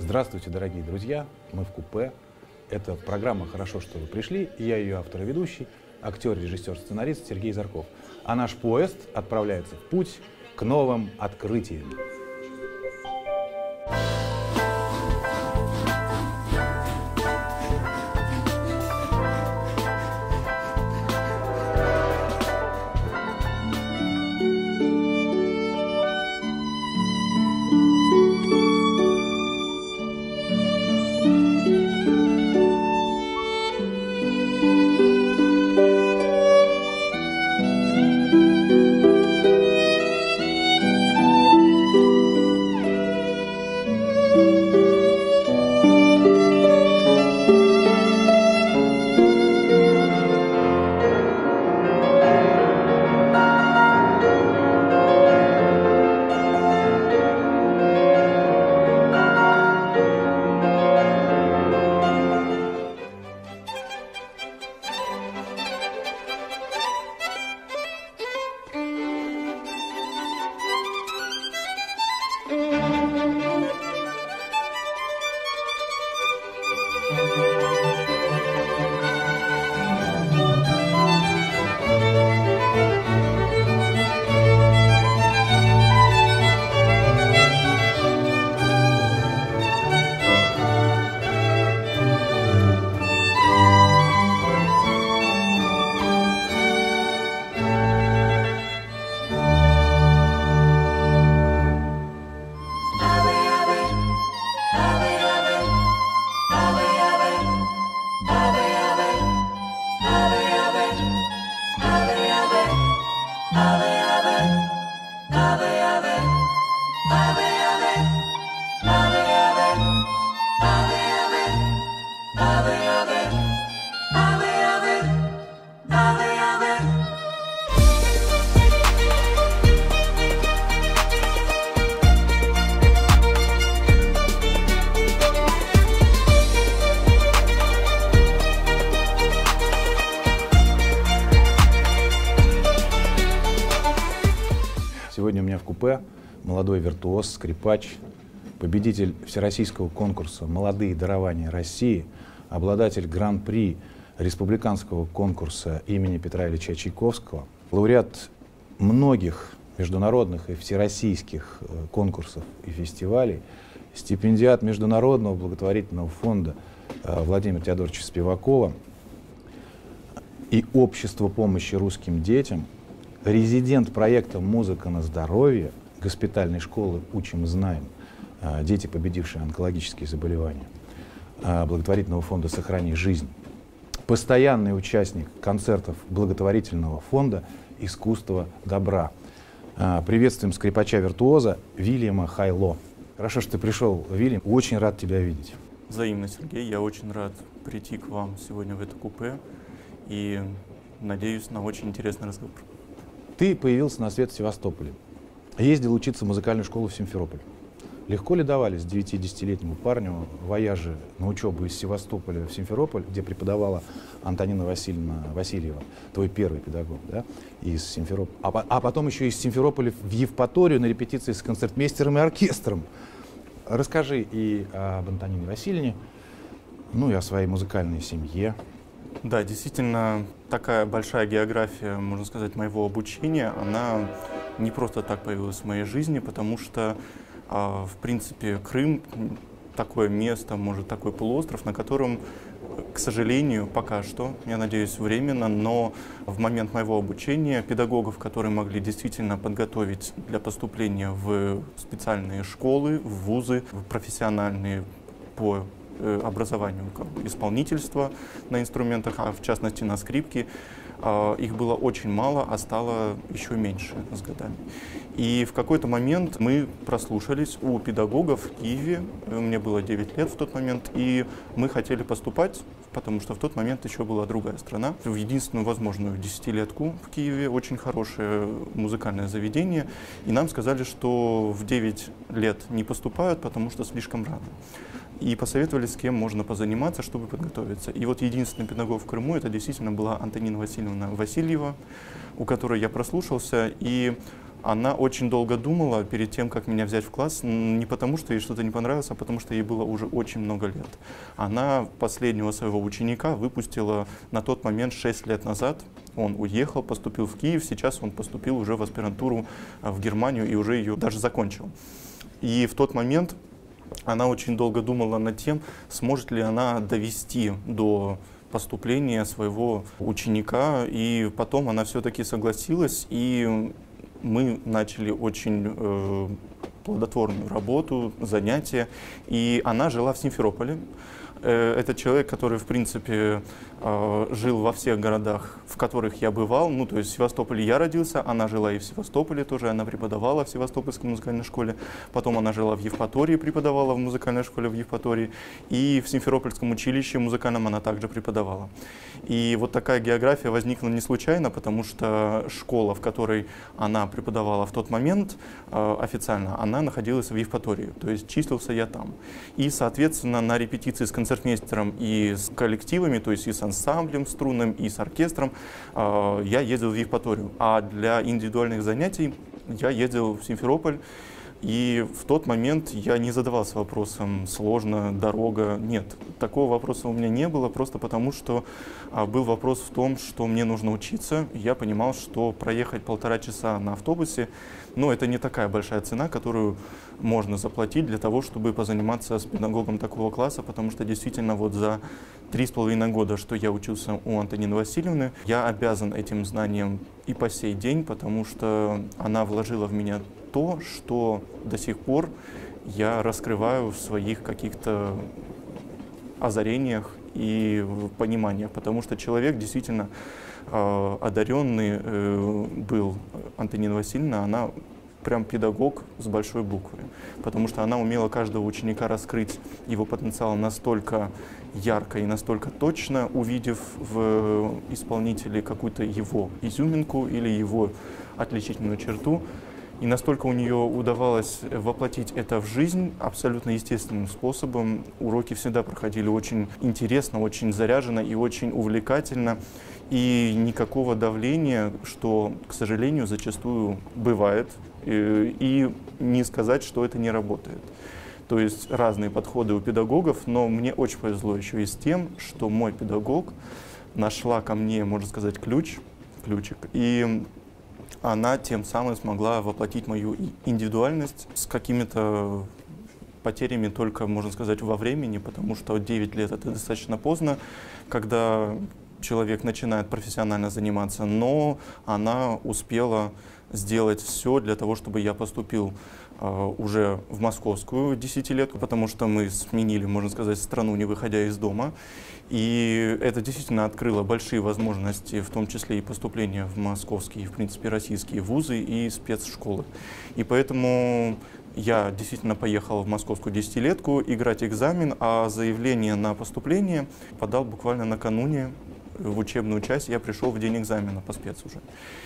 Здравствуйте, дорогие друзья! Мы в купе. Это программа «Хорошо, что вы пришли». И я ее автор и ведущий, актер, режиссер, сценарист Сергей Зарков. А наш поезд отправляется в путь к новым открытиям. Сегодня у меня в купе молодой виртуоз, скрипач, победитель всероссийского конкурса «Молодые дарования России», обладатель гран-при республиканского конкурса имени Петра Ильича Чайковского, лауреат многих международных и всероссийских конкурсов и фестивалей, стипендиат Международного благотворительного фонда Владимира Теодоровича Спивакова и Общества помощи русским детям, резидент проекта «Музыка на здоровье» госпитальной школы «Учим, знаем», дети, победившие онкологические заболевания, благотворительного фонда «Сохрани жизнь», постоянный участник концертов благотворительного фонда «Искусство добра». Приветствуем скрипача-виртуоза Вильяма Хайло. Хорошо, что ты пришел, Вильям. Очень рад тебя видеть. Взаимно, Сергей. Я очень рад прийти к вам сегодня в это купе и надеюсь на очень интересный разговор. Ты появился на свет в Севастополе. Ездил учиться в музыкальную школу в Симферополь. Легко ли давались 9-10-летнему парню вояжи на учебу из Севастополя в Симферополь, где преподавала Антонина Васильевна Васильева, твой первый педагог, да, из Симферополя, а потом еще из Симферополя в Евпаторию на репетиции с концертмейстером и оркестром. Расскажи и об Антонине Васильевне, ну и о своей музыкальной семье. Да, действительно, такая большая география, можно сказать, моего обучения, она не просто так появилась в моей жизни, потому что, в принципе, Крым — такое место, может, такой полуостров, на котором, к сожалению, пока что, я надеюсь, временно, но в момент моего обучения педагогов, которые могли действительно подготовить для поступления в специальные школы, в вузы, в профессиональные по образованию исполнительства на инструментах, а в частности на скрипке, их было очень мало, а стало еще меньше с годами. И в какой-то момент мы прослушались у педагогов в Киеве, мне было 9 лет в тот момент, и мы хотели поступать, потому что в тот момент еще была другая страна, в единственную возможную десятилетку в Киеве, очень хорошее музыкальное заведение, и нам сказали, что в 9 лет не поступают, потому что слишком рано. И посоветовали, с кем можно позаниматься, чтобы подготовиться. И вот единственный педагог в Крыму, это действительно была Антонина Васильевна Васильева, у которой я прослушался. И Она очень долго думала перед тем, как меня взять в класс, не потому, что ей что-то не понравилось, а потому, что ей было уже очень много лет. Она последнего своего ученика выпустила на тот момент 6 лет назад. Он уехал, поступил в Киев, сейчас он поступил уже в аспирантуру в Германию и уже ее даже закончил. И в тот момент она очень долго думала над тем, сможет ли она довести до поступления своего ученика, и потом она все-таки согласилась, и мы начали очень плодотворную работу, занятия, и она жила в Симферополе. Это человек, который, в принципе, жил во всех городах, в которых я бывал. Ну, то есть в Севастополе я родился, она жила и в Севастополе тоже, она преподавала в Севастопольской музыкальной школе. Потом она жила в Евпатории, преподавала в музыкальной школе в Евпатории. И в Симферопольском училище музыкальном она также преподавала. И вот такая география возникла не случайно, потому что школа, в которой она преподавала в тот момент официально, она находилась в Евпатории, то есть числился я там. И, соответственно, на репетиции с концертмейстером и с коллективами, то есть и с ансамблем струнным, и с оркестром, я ездил в Евпаторию. А для индивидуальных занятий я ездил в Симферополь. И в тот момент я не задавался вопросом, сложно, дорога. Нет, такого вопроса у меня не было, просто потому что был вопрос в том, что мне нужно учиться. Я понимал, что проехать 1,5 часа на автобусе, ну, это не такая большая цена, которую можно заплатить для того, чтобы позаниматься с педагогом такого класса, потому что действительно вот за 3,5 года, что я учился у Антонины Васильевны, я обязан этим знаниям и по сей день, потому что она вложила в меня то, что до сих пор я раскрываю в своих каких-то озарениях и пониманиях, потому что человек действительно одаренный был. Антонина Васильевна, она прям педагог с большой буквы, потому что она умела каждого ученика раскрыть его потенциал настолько ярко и настолько точно, увидев в исполнителе какую-то его изюминку или его отличительную черту. И настолько у нее удавалось воплотить это в жизнь абсолютно естественным способом. Уроки всегда проходили очень интересно, очень заряженно и очень увлекательно. И никакого давления, что, к сожалению, зачастую бывает. И не сказать, что это не работает. То есть разные подходы у педагогов, но мне очень повезло еще и с тем, что мой педагог нашла ко мне, можно сказать, ключик. И она тем самым смогла воплотить мою индивидуальность с какими-то потерями только, можно сказать, во времени, потому что 9 лет — это достаточно поздно, когда человек начинает профессионально заниматься, но она успела сделать все для того, чтобы я поступил уже в московскую десятилетку, потому что мы сменили, можно сказать, страну, не выходя из дома. И это действительно открыло большие возможности, в том числе и поступления в московские, в принципе, российские вузы и спецшколы. И поэтому я действительно поехал в московскую десятилетку играть экзамен, а заявление на поступление подал буквально накануне в учебную часть. Я пришел в день экзамена по спец уже.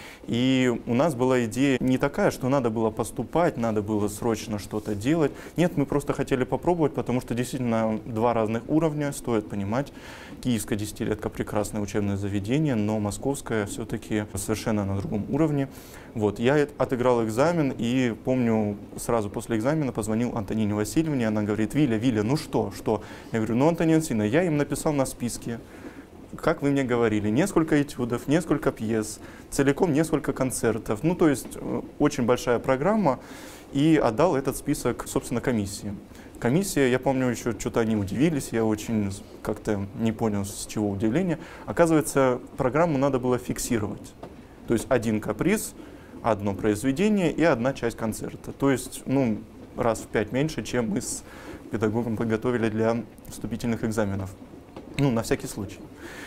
И у нас была идея не такая, что надо было поступать, надо было срочно что-то делать. Нет, мы просто хотели попробовать, потому что действительно 2 разных уровня, стоит понимать. Киевская десятилетка — прекрасное учебное заведение, но московская все-таки совершенно на другом уровне. Вот, я отыграл экзамен и помню, сразу после экзамена позвонил Антонине Васильевне, она говорит: Виля, ну что? Я говорю: ну, Антонина Васильевна, я им написал на списке, как вы мне говорили, несколько этюдов, несколько пьес, целиком несколько концертов. Ну, то есть очень большая программа, и отдал этот список, собственно, комиссии. Комиссия, я помню, еще что-то они удивились, я очень как-то не понял, с чего удивление. Оказывается, программу надо было фиксировать. То есть 1 каприз, 1 произведение и 1 часть концерта. То есть, ну, раз в 5 меньше, чем мы с педагогом подготовили для вступительных экзаменов. Ну, на всякий случай.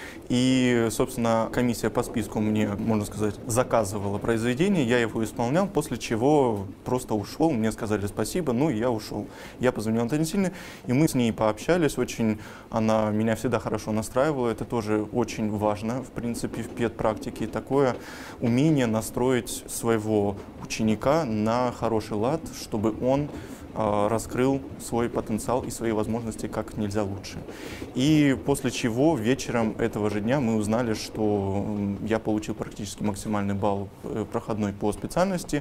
И, собственно, комиссия по списку мне, можно сказать, заказывала произведение, я его исполнял, после чего просто ушел, мне сказали спасибо, ну и я ушел. Я позвонил Антонине Васильевне, и мы с ней пообщались, очень она меня всегда хорошо настраивала, это тоже очень важно, в принципе, в педпрактике, такое умение настроить своего ученика на хороший лад, чтобы он раскрыл свой потенциал и свои возможности как нельзя лучше. И после чего вечером этого же дня мы узнали, что я получил практически максимальный балл проходной по специальности,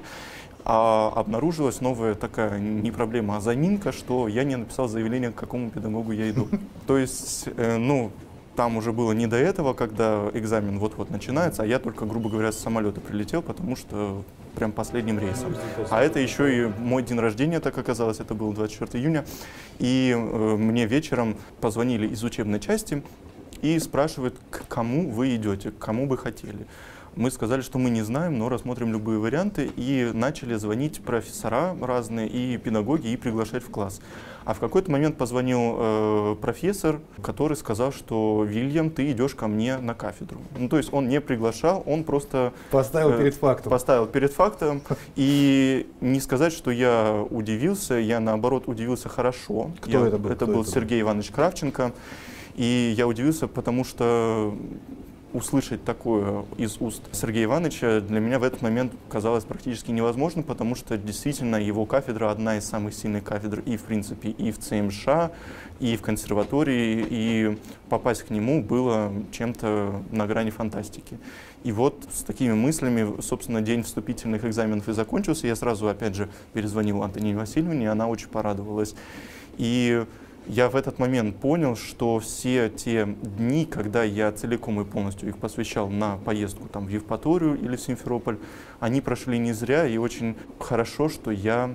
а обнаружилась новая такая не проблема, а заминка, что я не написал заявление, к какому педагогу я иду. То есть, там уже было не до этого, когда экзамен вот-вот начинается, а я только, грубо говоря, с самолета прилетел, потому что прям последним рейсом. А это еще и мой день рождения, так оказалось, это был 24 июня. И мне вечером позвонили из учебной части и спрашивают, к кому вы идете, к кому бы хотели. Мы сказали, что мы не знаем, но рассмотрим любые варианты, и начали звонить профессора разные и педагоги, и приглашать в класс. А в какой-то момент позвонил профессор, который сказал, что «Вильям, ты идешь ко мне на кафедру». Ну, то есть он не приглашал, он просто… Поставил перед фактом. Поставил перед фактом. И не сказать, что я удивился, я наоборот удивился хорошо. Кто это был? Это был Сергей Иванович Кравченко. И я удивился, потому что услышать такое из уст Сергея Ивановича для меня в этот момент казалось практически невозможно, потому что действительно его кафедра одна из самых сильных кафедр и в принципе и в ЦМШ, и в консерватории, и попасть к нему было чем-то на грани фантастики. И вот с такими мыслями, собственно, день вступительных экзаменов и закончился. Я сразу, опять же, перезвонил Антонине Васильевне, и она очень порадовалась. И я в этот момент понял, что все те дни, когда я целиком и полностью их посвящал на поездку там, в Евпаторию или в Симферополь, они прошли не зря, и очень хорошо, что я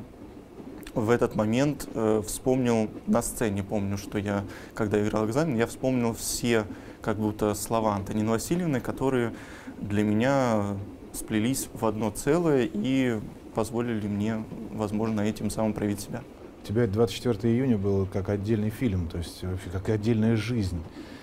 в этот момент вспомнил на сцене, помню, что я, когда играл экзамен, я вспомнил все как будто слова Антонины Васильевны, которые для меня сплелись в одно целое и позволили мне, возможно, этим самым проявить себя. У тебя 24 июня был как отдельный фильм, то есть вообще как отдельная жизнь.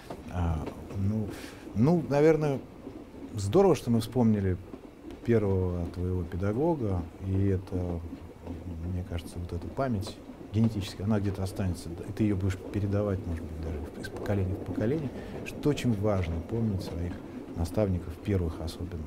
Наверное, здорово, что мы вспомнили первого твоего педагога, и это, мне кажется, вот эта память генетическая, она где-то останется, и ты ее будешь передавать, может быть, даже из поколения в поколение, что очень важно помнить своих наставников, первых особенно.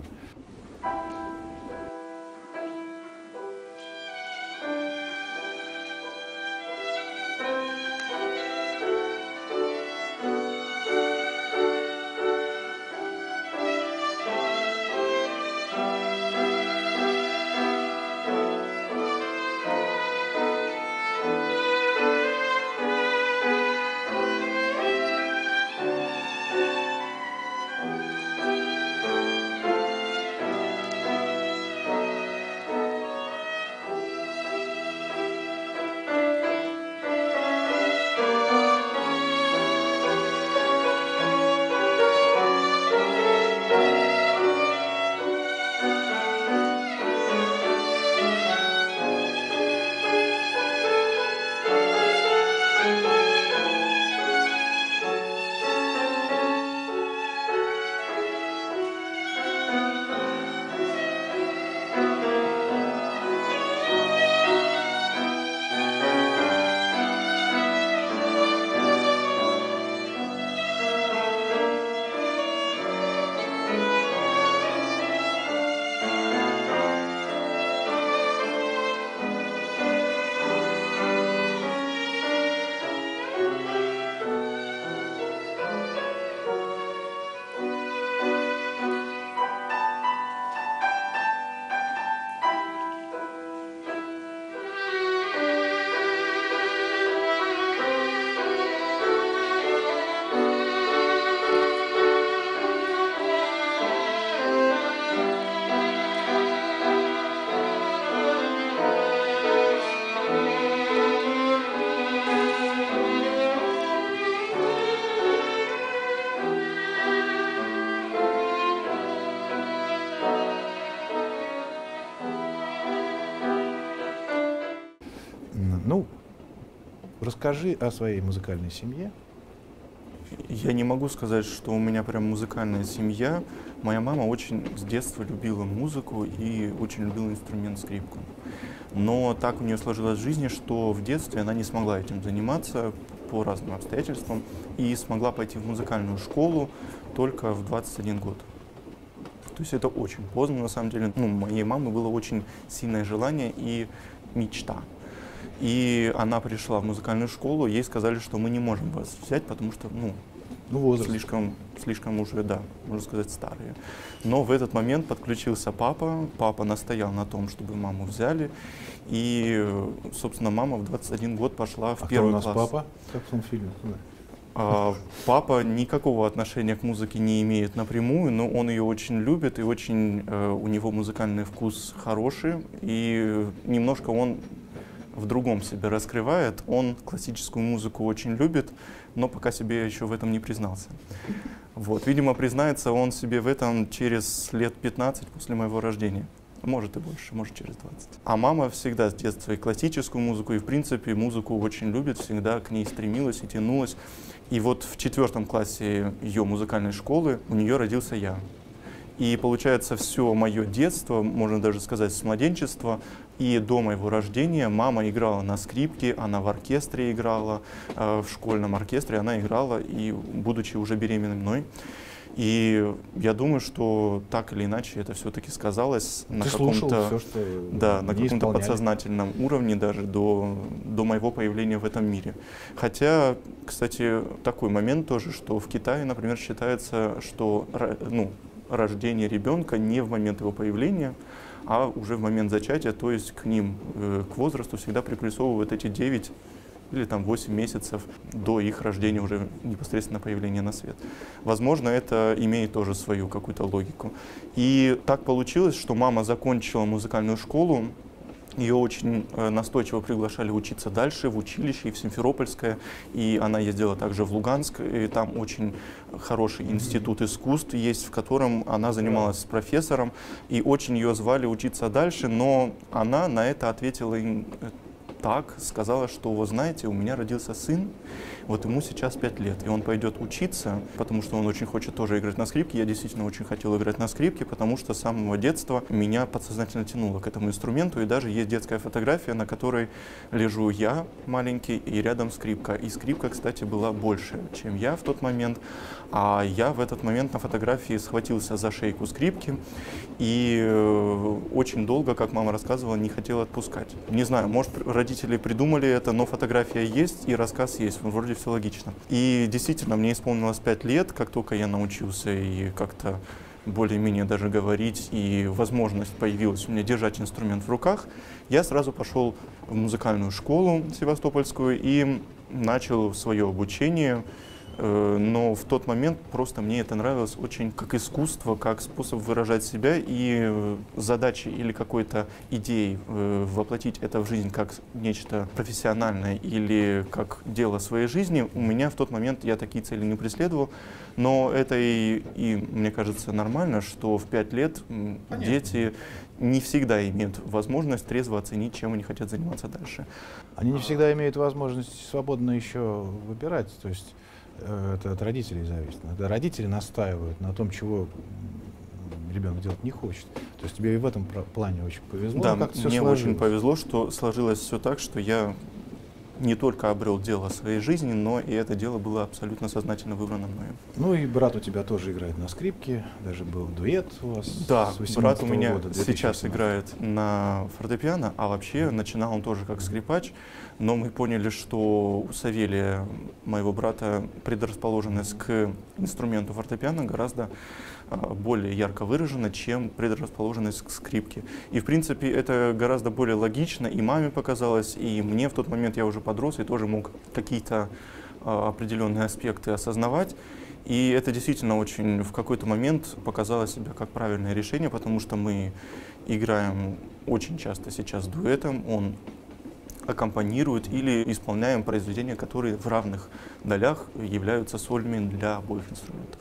Расскажи о своей музыкальной семье. Я не могу сказать, что у меня прям музыкальная семья. Моя мама очень с детства любила музыку и очень любила инструмент скрипку. Но так у нее сложилось в жизни, что в детстве она не смогла этим заниматься по разным обстоятельствам и смогла пойти в музыкальную школу только в 21 год. То есть это очень поздно, на самом деле. У моей мамы было очень сильное желание и мечта. И она пришла в музыкальную школу, ей сказали, что мы не можем вас взять, потому что, Возраст. слишком уже, да, можно сказать, старые. Но в этот момент подключился папа. Папа настоял на том, чтобы маму взяли. И, собственно, мама в 21 год пошла в первый класс. Кто у нас папа? Как в том фильме? Папа никакого отношения к музыке не имеет напрямую, но он ее очень любит, и очень у него музыкальный вкус хороший. И немножко он в другом себя раскрывает. Он классическую музыку очень любит, но пока себе еще в этом не признался. Вот. Видимо, признается он себе в этом через лет 15 после моего рождения. Может и больше, может через 20. А мама всегда с детства и классическую музыку, и в принципе музыку очень любит, всегда к ней стремилась и тянулась. И вот в 4 классе ее музыкальной школы у нее родился я. И получается, все мое детство, можно даже сказать, с младенчества и до моего рождения мама играла на скрипке, она в оркестре играла, в школьном оркестре она играла, и будучи уже беременной мной. И я думаю, что так или иначе это все-таки сказалось на каком-то, на каком-то подсознательном уровне даже до моего появления в этом мире. Хотя, кстати, такой момент тоже, что в Китае, например, считается, что рождение ребенка не в момент его появления, а уже в момент зачатия, то есть к ним, к возрасту всегда приплюсовывают эти 9 или там 8 месяцев до их рождения, уже непосредственно появления на свет. Возможно, это имеет тоже свою какую-то логику. И так получилось, что мама закончила музыкальную школу, ее очень настойчиво приглашали учиться дальше в училище, и в Симферопольское, и она ездила также в Луганск, и там очень хороший институт искусств есть, в котором она занималась с профессором, и очень ее звали учиться дальше, но она на это ответила им так, сказала, что, вы знаете, у меня родился сын, вот ему сейчас 5 лет, и он пойдет учиться, потому что он очень хочет тоже играть на скрипке. Я действительно очень хотел играть на скрипке, потому что с самого детства меня подсознательно тянуло к этому инструменту, и даже есть детская фотография, на которой лежу я маленький, и рядом скрипка. И скрипка, кстати, была больше, чем я в тот момент, а я в этот момент на фотографии схватился за шейку скрипки и очень долго, как мама рассказывала, не хотел отпускать. Не знаю, может, родители придумали это, но фотография есть и рассказ есть. Вроде все логично. И действительно, мне исполнилось 5 лет, как только я научился и как-то более-менее даже говорить, и возможность появилась у меня держать инструмент в руках, я сразу пошел в музыкальную школу севастопольскую и начал свое обучение. Но в тот момент просто мне это нравилось очень как искусство, как способ выражать себя, и задачи или какой-то идеей воплотить это в жизнь как нечто профессиональное или как дело своей жизни, у меня в тот момент я такие цели не преследовал. Но это и мне кажется нормально, что в 5 лет дети не всегда имеют возможность трезво оценить, чем они хотят заниматься дальше. Они не всегда имеют возможность свободно еще выбирать, то есть это от родителей зависит. Родители настаивают на том, чего ребенок делать не хочет. То есть тебе и в этом плане очень повезло. Да, мне очень повезло, что сложилось все так, что я не только обрел дело своей жизни, но и это дело было абсолютно сознательно выбрано мною. Ну и брат у тебя тоже играет на скрипке, даже был дуэт у вас. Да, с брат у меня года, сейчас играет на фортепиано, а вообще начинал он тоже как скрипач, но мы поняли, что у Савелия, моего брата, предрасположенность к инструменту фортепиано гораздо более ярко выражена, чем предрасположенность к скрипке. И, в принципе, это гораздо более логично, и маме показалось, и мне в тот момент я уже подрос, и тоже мог какие-то определенные аспекты осознавать. И это действительно очень в какой-то момент показало себя как правильное решение, потому что мы играем очень часто сейчас дуэтом, он аккомпанирует или исполняем произведения, которые в равных долях являются сольными для обоих инструментов.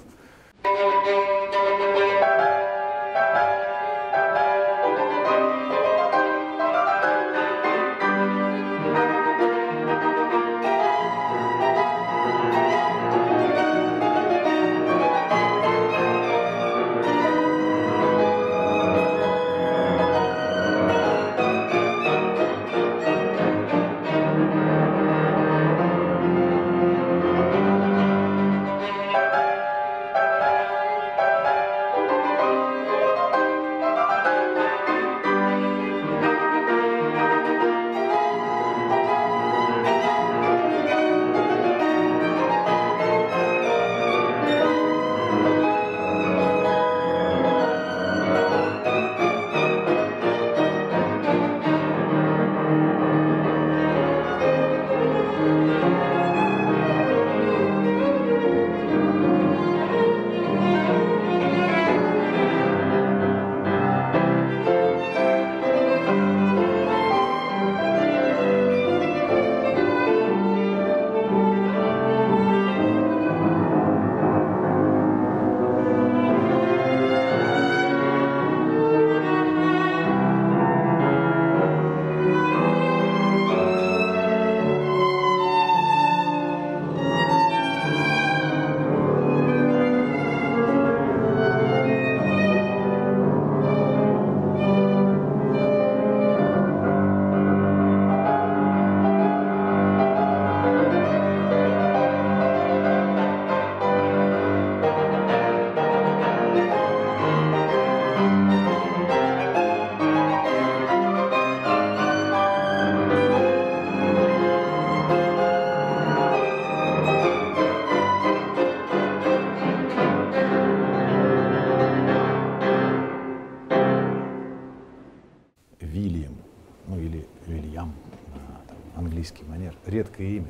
английское имя.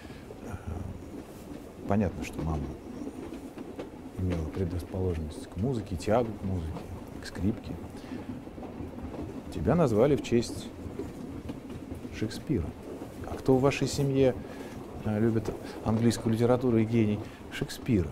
Понятно, что мама имела предрасположенность к музыке, тягу к музыке, к скрипке. Тебя назвали в честь Шекспира. А кто в вашей семье любит английскую литературу и гений Шекспира?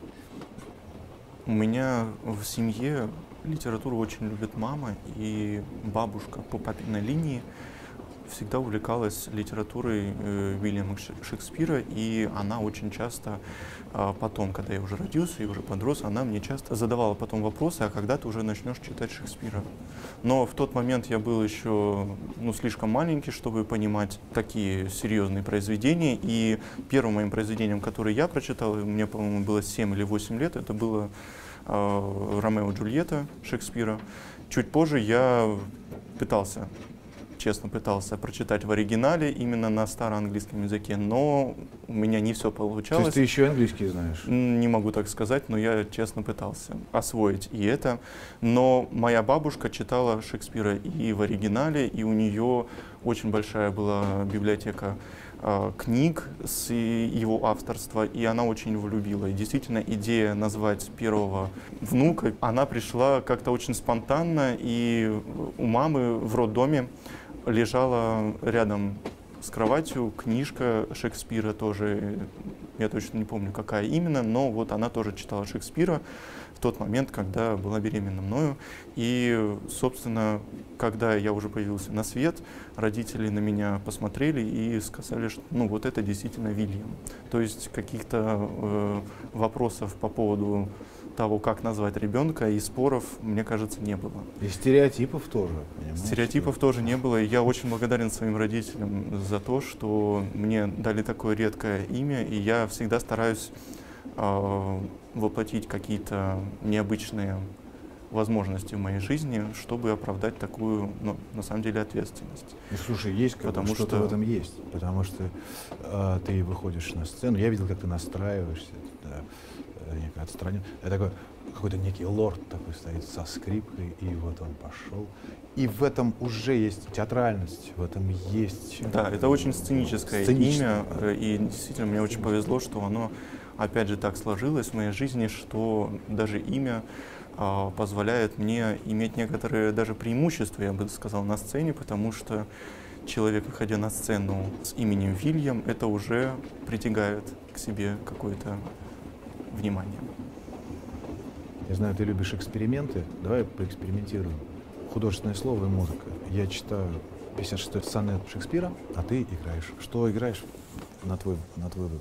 У меня в семье литературу очень любит мама, и бабушка по папиной линии всегда увлекалась литературой Уильяма Шекспира, и она очень часто потом, когда я уже родился и уже подрос, она мне часто задавала потом вопросы, а когда ты уже начнешь читать Шекспира? Но в тот момент я был еще слишком маленький, чтобы понимать такие серьезные произведения, и первым моим произведением, которое я прочитал, мне, по-моему, было 7 или 8 лет, это было «Ромео и Джульетта» Шекспира. Чуть позже я честно пытался прочитать в оригинале именно на староанглийском языке, но у меня не все получалось. То есть ты еще английский знаешь? Не могу так сказать, но я честно пытался освоить и это. Но моя бабушка читала Шекспира и в оригинале, и у нее очень большая была библиотека книг с его авторства, и она очень его любила. И действительно, идея назвать первого внука, она пришла как-то очень спонтанно, и у мамы в роддоме лежала рядом с кроватью книжка Шекспира тоже, я точно не помню, какая именно, но вот она тоже читала Шекспира в тот момент, когда была беременна мною. И, собственно, когда я уже появился на свет, родители на меня посмотрели и сказали, что вот это действительно Вильям. То есть каких-то вопросов по поводу того, как назвать ребенка, и споров, мне кажется, не было. И стереотипов тоже. Стереотипов тоже не было. И я очень благодарен своим родителям за то, что мне дали такое редкое имя, и я всегда стараюсь воплотить какие-то необычные возможности в моей жизни, чтобы оправдать такую, на самом деле, ответственность. Ну, слушай, есть что-то в этом есть, потому что ты выходишь на сцену, я видел, как ты настраиваешься, некое отстранен. Это такой какой-то некий лорд такой стоит со скрипкой, и вот он пошел. И в этом уже есть театральность, в этом есть... Да, это очень сценическое имя, и действительно мне очень повезло, что оно, опять же, так сложилось в моей жизни, что даже имя позволяет мне иметь некоторые даже преимущества, я бы сказал, на сцене, потому что человек, выходя на сцену с именем Вильям, это уже притягает к себе какое-то внимание. Я знаю, ты любишь эксперименты. Давай поэкспериментируем. Художественное слово и музыка. Я читаю 56-й сонет Шекспира, а ты играешь. Что играешь на твой выбор?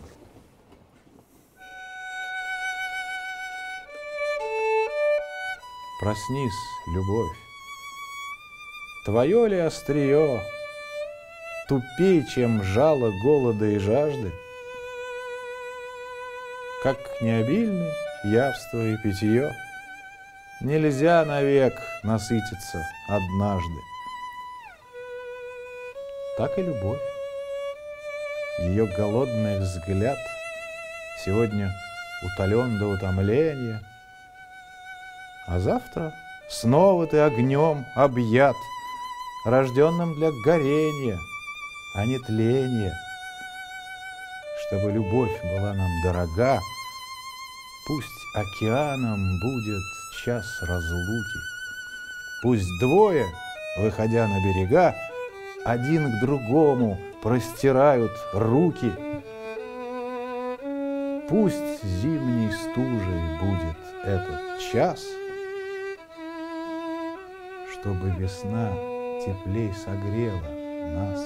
Проснись, любовь. Твое ли острие тупей, чем жало голода и жажды? Как необильны явство и питье, нельзя навек насытиться однажды. Так и любовь. Ее голодный взгляд сегодня утолен до утомления, а завтра снова ты огнем объят, рожденным для горения, а не тления. Чтобы любовь была нам дорога, пусть океаном будет час разлуки. Пусть двое, выходя на берега, один к другому простирают руки. Пусть зимней стужей будет этот час, чтобы весна теплей согрела нас.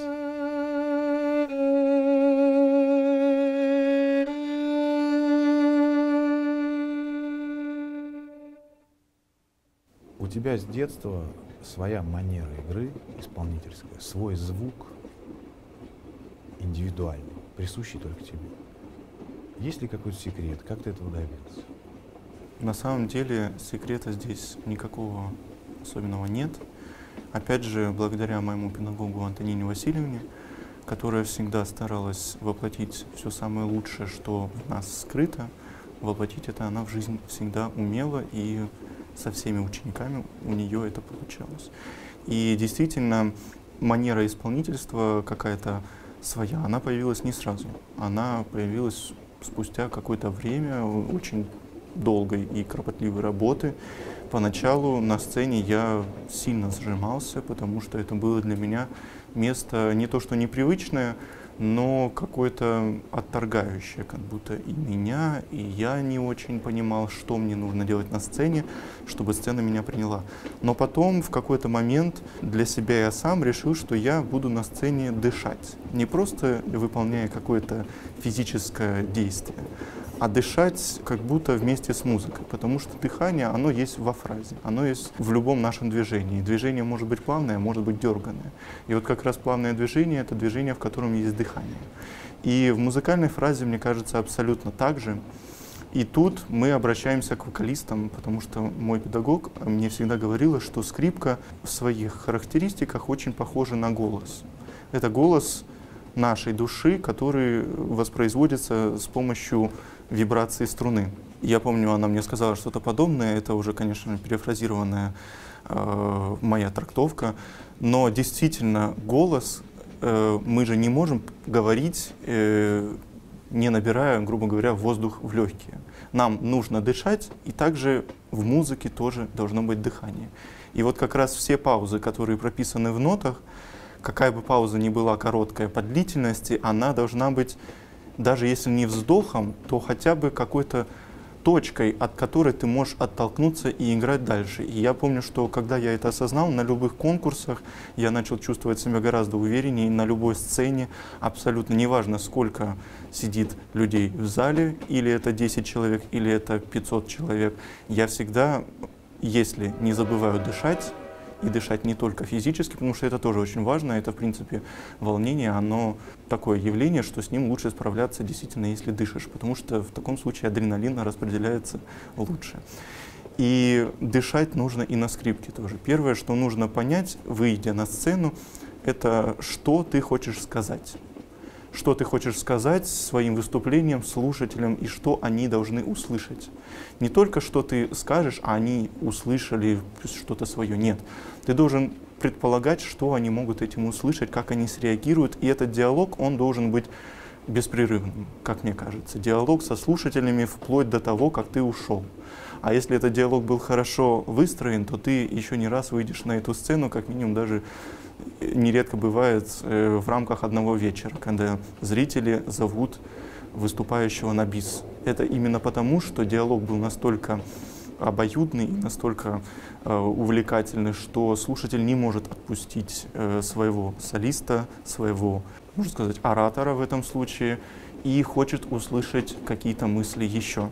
У тебя с детства своя манера игры исполнительская, свой звук индивидуальный, присущий только тебе. Есть ли какой-то секрет? Как ты этого добился? На самом деле секрета здесь никакого особенного нет. Опять же, благодаря моему педагогу Антонине Васильевне, которая всегда старалась воплотить все самое лучшее, что в нас скрыто, воплотить это она в жизнь всегда умела, и со всеми учениками у нее это получалось. И действительно, манера исполнительства какая-то своя, она появилась не сразу. Она появилась спустя какое-то время очень долгой и кропотливой работы. Поначалу на сцене я сильно сжимался, потому что это было для меня место не то что непривычное, но какое-то отторгающее, как будто и меня, и я не очень понимал, что мне нужно делать на сцене, чтобы сцена меня приняла. Но потом в какой-то момент для себя я сам решил, что я буду на сцене дышать, не просто выполняя какое-то физическое действие, а дышать как будто вместе с музыкой, потому что дыхание, оно есть во фразе, оно есть в любом нашем движении. Движение может быть плавное, может быть дерганное. И вот как раз плавное движение — это движение, в котором есть дыхание. И в музыкальной фразе, мне кажется, абсолютно так же. И тут мы обращаемся к вокалистам, потому что мой педагог мне всегда говорила, что скрипка в своих характеристиках очень похожа на голос. Это голос нашей души, который воспроизводится с помощью вибрации струны. Я помню, она мне сказала что-то подобное, это уже, конечно, перефразированная моя трактовка, но действительно голос, мы же не можем говорить, не набирая, грубо говоря, воздух в легкие. Нам нужно дышать, и также в музыке тоже должно быть дыхание. И вот как раз все паузы, которые прописаны в нотах, какая бы пауза ни была короткая по длительности, она должна быть, даже если не вздохом, то хотя бы какой-то точкой, от которой ты можешь оттолкнуться и играть дальше. И я помню, что когда я это осознал, на любых конкурсах я начал чувствовать себя гораздо увереннее, на любой сцене, абсолютно неважно, сколько сидит людей в зале, или это 10 человек, или это 500 человек, я всегда, если не забываю дышать, и дышать не только физически, потому что это тоже очень важно. Это, в принципе, волнение, оно такое явление, что с ним лучше справляться действительно, если дышишь, потому что в таком случае адреналин распределяется лучше. И дышать нужно и на скрипке тоже. Первое, что нужно понять, выйдя на сцену, это что ты хочешь сказать. Что ты хочешь сказать своим выступлением, слушателям, и что они должны услышать. Не только что ты скажешь, а они услышали что-то свое. Нет. Ты должен предполагать, что они могут этим услышать, как они среагируют. И этот диалог, он должен быть беспрерывным, как мне кажется. Диалог со слушателями вплоть до того, как ты ушел. А если этот диалог был хорошо выстроен, то ты еще не раз выйдешь на эту сцену, как минимум даже нередко бывает в рамках одного вечера, когда зрители зовут выступающего на бис. Это именно потому, что диалог был настолько обоюдный, настолько увлекательный, что слушатель не может отпустить своего солиста, своего, можно сказать, оратора в этом случае, и хочет услышать какие-то мысли еще.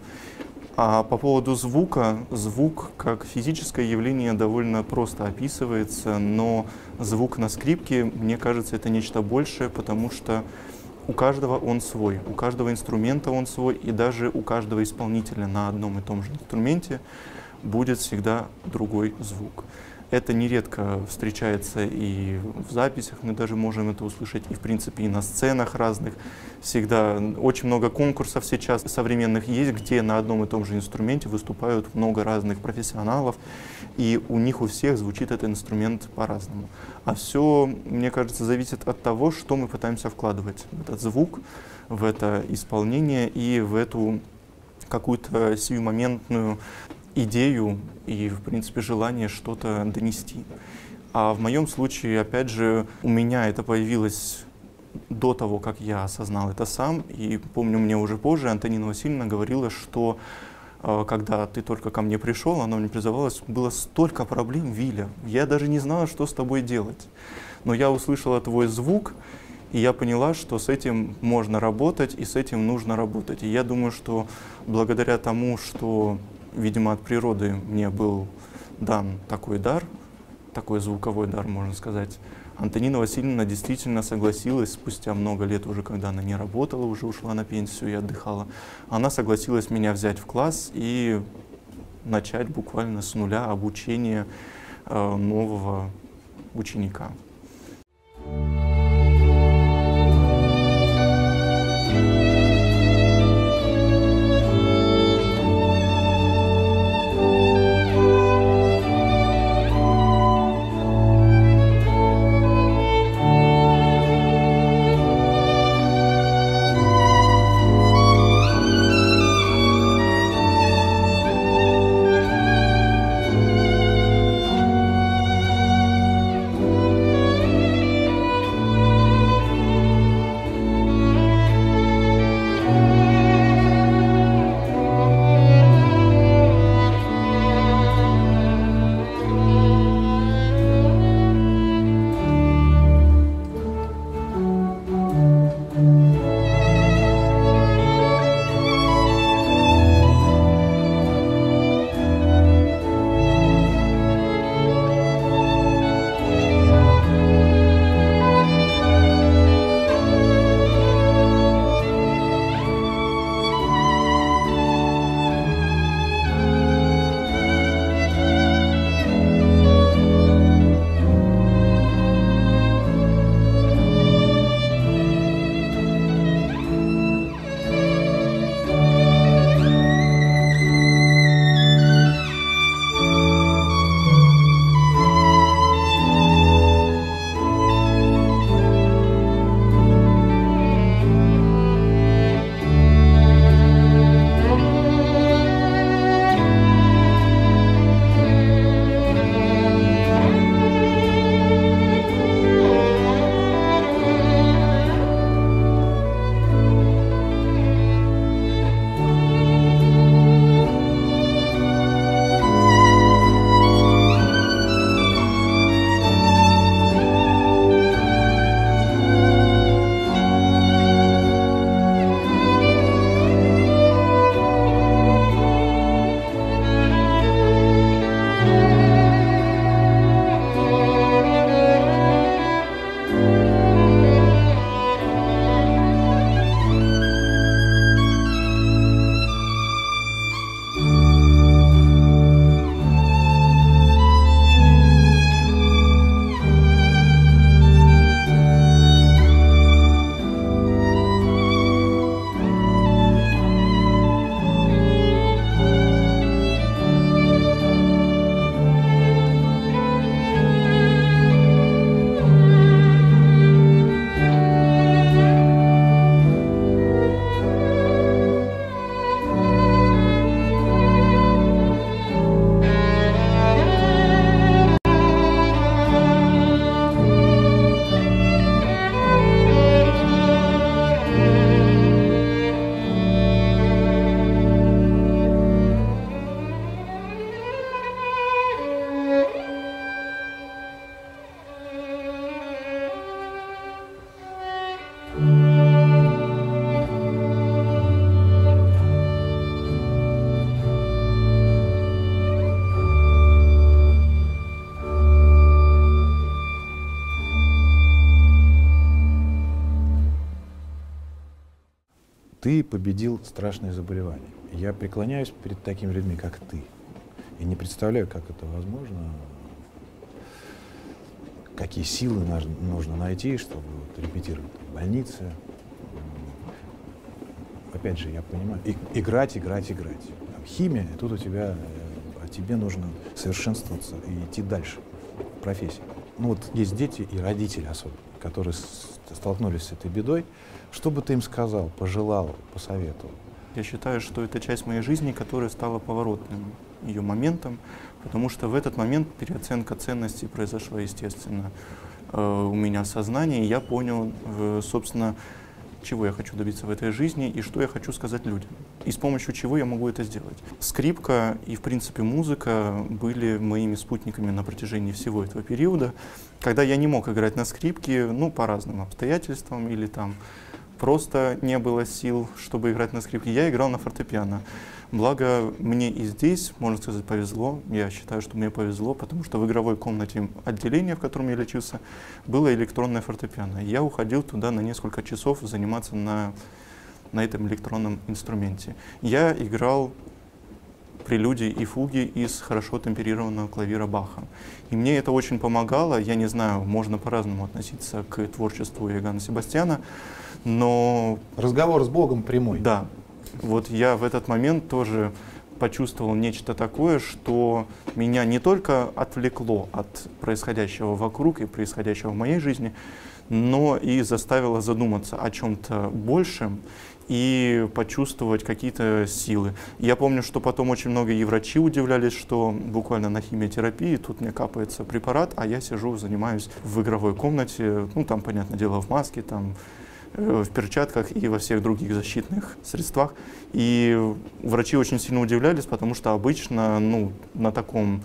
А по поводу звука, звук как физическое явление довольно просто описывается, но звук на скрипке, мне кажется, это нечто большее, потому что у каждого он свой, у каждого инструмента он свой, и даже у каждого исполнителя на одном и том же инструменте будет всегда другой звук. Это нередко встречается и в записях, мы даже можем это услышать, и в принципе и на сценах разных. Всегда очень много конкурсов сейчас современных есть, где на одном и том же инструменте выступают много разных профессионалов, и у них у всех звучит этот инструмент по-разному. А все, мне кажется, зависит от того, что мы пытаемся вкладывать в этот звук, в это исполнение и в эту какую-то сиюмоментную идею и, в принципе, желание что-то донести. А в моем случае, опять же, у меня это появилось до того, как я осознал это сам. И помню, мне уже позже Антонина Васильевна говорила, что когда ты только ко мне пришел, она мне призывалась, было столько проблем, Виля, я даже не знала, что с тобой делать. Но я услышала твой звук, и я поняла, что с этим можно работать, и с этим нужно работать. И я думаю, что благодаря тому, что, видимо, от природы мне был дан такой дар, такой звуковой дар, можно сказать, Антонина Васильевна действительно согласилась спустя много лет, уже когда она не работала, уже ушла на пенсию и отдыхала, она согласилась меня взять в класс и начать буквально с нуля обучение нового ученика. Ты победил страшное заболевание. Я преклоняюсь перед такими людьми, как ты. И не представляю, как это возможно, какие силы нужно найти, чтобы вот репетировать в больнице. Опять же, я понимаю, играть. Там химия, и тут у тебя, а тебе нужно совершенствоваться и идти дальше в профессии. Ну вот есть дети и родители особенно, которые столкнулись с этой бедой. Что бы ты им сказал, пожелал, посоветовал? Я считаю, что это часть моей жизни, которая стала поворотным ее моментом, потому что в этот момент переоценка ценностей произошла, естественно, у меня в сознании, и я понял, собственно, чего я хочу добиться в этой жизни и что я хочу сказать людям, и с помощью чего я могу это сделать. Скрипка и, в принципе, музыка были моими спутниками на протяжении всего этого периода, когда я не мог играть на скрипке, ну, по разным обстоятельствам, или там просто не было сил, чтобы играть на скрипке, я играл на фортепиано. Благо, мне и здесь, можно сказать, повезло. Я считаю, что мне повезло, потому что в игровой комнате отделения, в котором я лечился, было электронное фортепиано. Я уходил туда на несколько часов заниматься на этом электронном инструменте. Я играл прелюдии и фуги из хорошо темперированного клавира Баха. И мне это очень помогало. Я не знаю, можно по-разному относиться к творчеству Иоганна Себастьяна, но... Разговор с Богом прямой. Да. Вот я в этот момент тоже почувствовал нечто такое, что меня не только отвлекло от происходящего вокруг и происходящего в моей жизни, но и заставило задуматься о чем-то большем и почувствовать какие-то силы. Я помню, что потом очень многие и врачи удивлялись, что буквально на химиотерапии тут мне капается препарат, а я сижу, занимаюсь в игровой комнате, ну там, понятное дело, в маске, там, в перчатках и во всех других защитных средствах. И врачи очень сильно удивлялись, потому что обычно, ну, на таком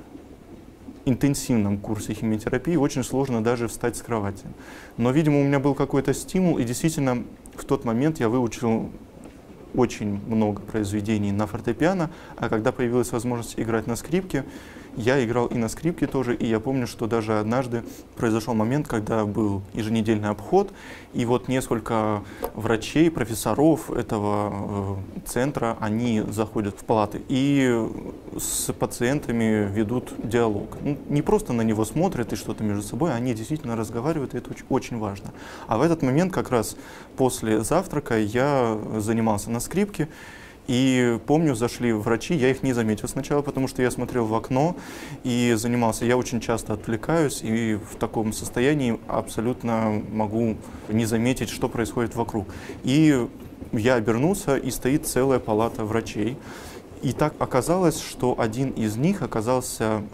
интенсивном курсе химиотерапии очень сложно даже встать с кровати. Но, видимо, у меня был какой-то стимул, и действительно в тот момент я выучил очень много произведений на фортепиано, а когда появилась возможность играть на скрипке, я играл и на скрипке тоже, и я помню, что даже однажды произошел момент, когда был еженедельный обход, и вот несколько врачей, профессоров этого центра, они заходят в палаты и с пациентами ведут диалог. Ну, не просто на него смотрят и что-то между собой, они действительно разговаривают, и это очень важно. А в этот момент, как раз после завтрака, я занимался на скрипке, и помню, зашли врачи, я их не заметил сначала, потому что я смотрел в окно и занимался. Я очень часто отвлекаюсь и в таком состоянии абсолютно могу не заметить, что происходит вокруг. И я обернулся, и стоит целая палата врачей. И так оказалось, что один из них оказался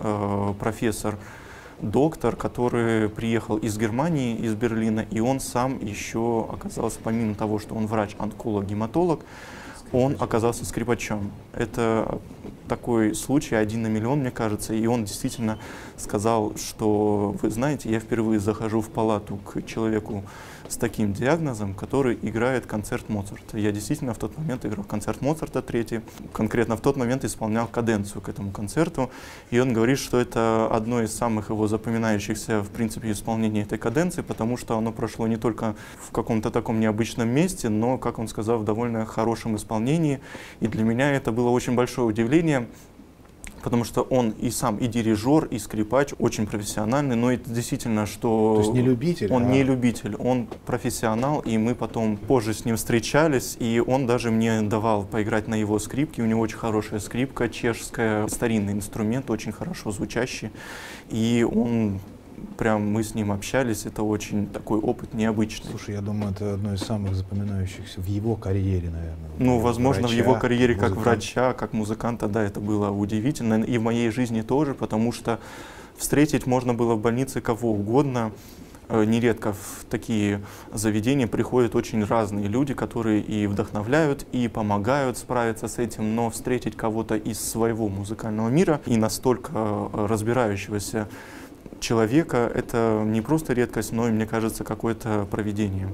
профессор-доктор, который приехал из Германии, из Берлина, и он сам еще оказался, помимо того, что он врач-онколог, гематолог, он оказался скрипачом. Это такой случай 1 на миллион, мне кажется, и он действительно сказал, что, вы знаете, я впервые захожу в палату к человеку с таким диагнозом, который играет концерт Моцарта. Я действительно в тот момент играл концерт Моцарта третий, конкретно в тот момент исполнял каденцию к этому концерту, и он говорит, что это одно из самых его запоминающихся, в принципе, исполнений этой каденции, потому что оно прошло не только в каком-то таком необычном месте, но, как он сказал, в довольно хорошем исполнении, и для меня это было очень большое удивление, потому что он и сам, и дирижер, и скрипач, очень профессиональный, но это действительно, что... То есть не любитель? Он не любитель, он профессионал, и мы потом позже с ним встречались, и он даже мне давал поиграть на его скрипке, у него очень хорошая скрипка, чешская, старинный инструмент, очень хорошо звучащий, и он... Прям мы с ним общались, это очень такой опыт необычный. Слушай, я думаю, это одно из самых запоминающихся в его карьере, наверное. Ну, возможно, врача, в его карьере музыканта. как врача, как музыканта, да, это было удивительно. И в моей жизни тоже, потому что встретить можно было в больнице кого угодно. Нередко в такие заведения приходят очень разные люди, которые и вдохновляют, и помогают справиться с этим, но встретить кого-то из своего музыкального мира и настолько разбирающегося человека, это не просто редкость, но и, мне кажется, какое-то провидение.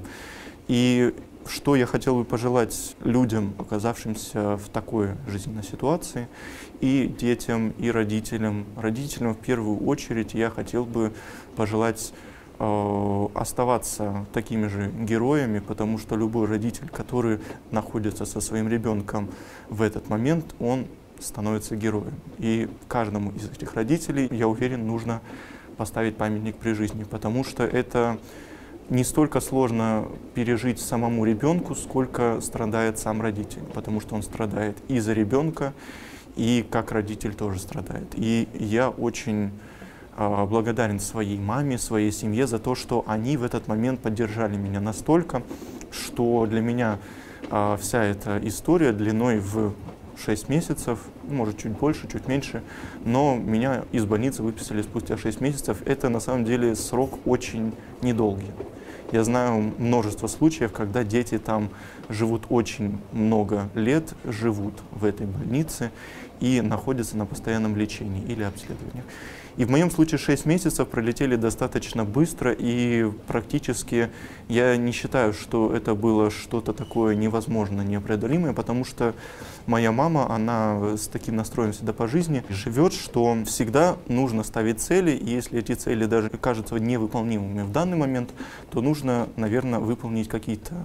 И что я хотел бы пожелать людям, оказавшимся в такой жизненной ситуации, и детям, и родителям. Родителям в первую очередь я хотел бы пожелать оставаться такими же героями, потому что любой родитель, который находится со своим ребенком в этот момент, он становится героем. И каждому из этих родителей, я уверен, нужно поставить памятник при жизни, потому что это не столько сложно пережить самому ребенку, сколько страдает сам родитель, потому что он страдает и за ребенка, и как родитель тоже страдает. И я очень благодарен своей маме, своей семье за то, что они в этот момент поддержали меня настолько, что для меня вся эта история длиной в 6 месяцев, может чуть больше, чуть меньше, но меня из больницы выписали спустя 6 месяцев. Это на самом деле срок очень недолгий. Я знаю множество случаев, когда дети там живут очень много лет, живут в этой больнице и находятся на постоянном лечении или обследованиях. И в моем случае 6 месяцев пролетели достаточно быстро, и практически я не считаю, что это было что-то такое невозможно, непреодолимое, потому что моя мама, она с таким настроем всегда по жизни живет, что всегда нужно ставить цели, и если эти цели даже кажутся невыполнимыми в данный момент, то нужно, наверное, выполнить какие-то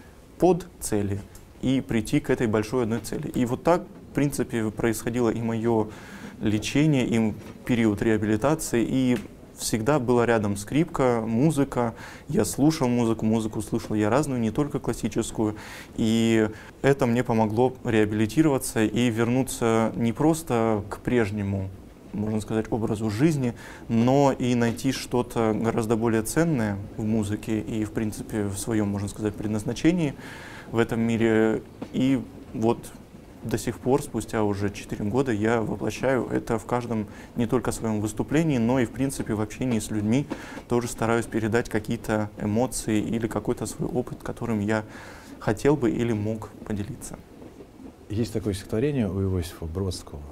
подцели и прийти к этой большой одной цели. И вот так, в принципе, происходило и мое лечение, и период реабилитации, и всегда была рядом скрипка, музыка. Я слушал музыку, музыку слушал я разную, не только классическую. И это мне помогло реабилитироваться и вернуться не просто к прежнему, можно сказать, образу жизни, но и найти что-то гораздо более ценное в музыке и, в принципе, в своем, можно сказать, предназначении в этом мире. И вот до сих пор, спустя уже 4 года, я воплощаю это в каждом не только своем выступлении, но и, в принципе, в общении с людьми тоже стараюсь передать какие-то эмоции или какой-то свой опыт, которым я хотел бы или мог поделиться. Есть такое стихотворение у Иосифа Бродского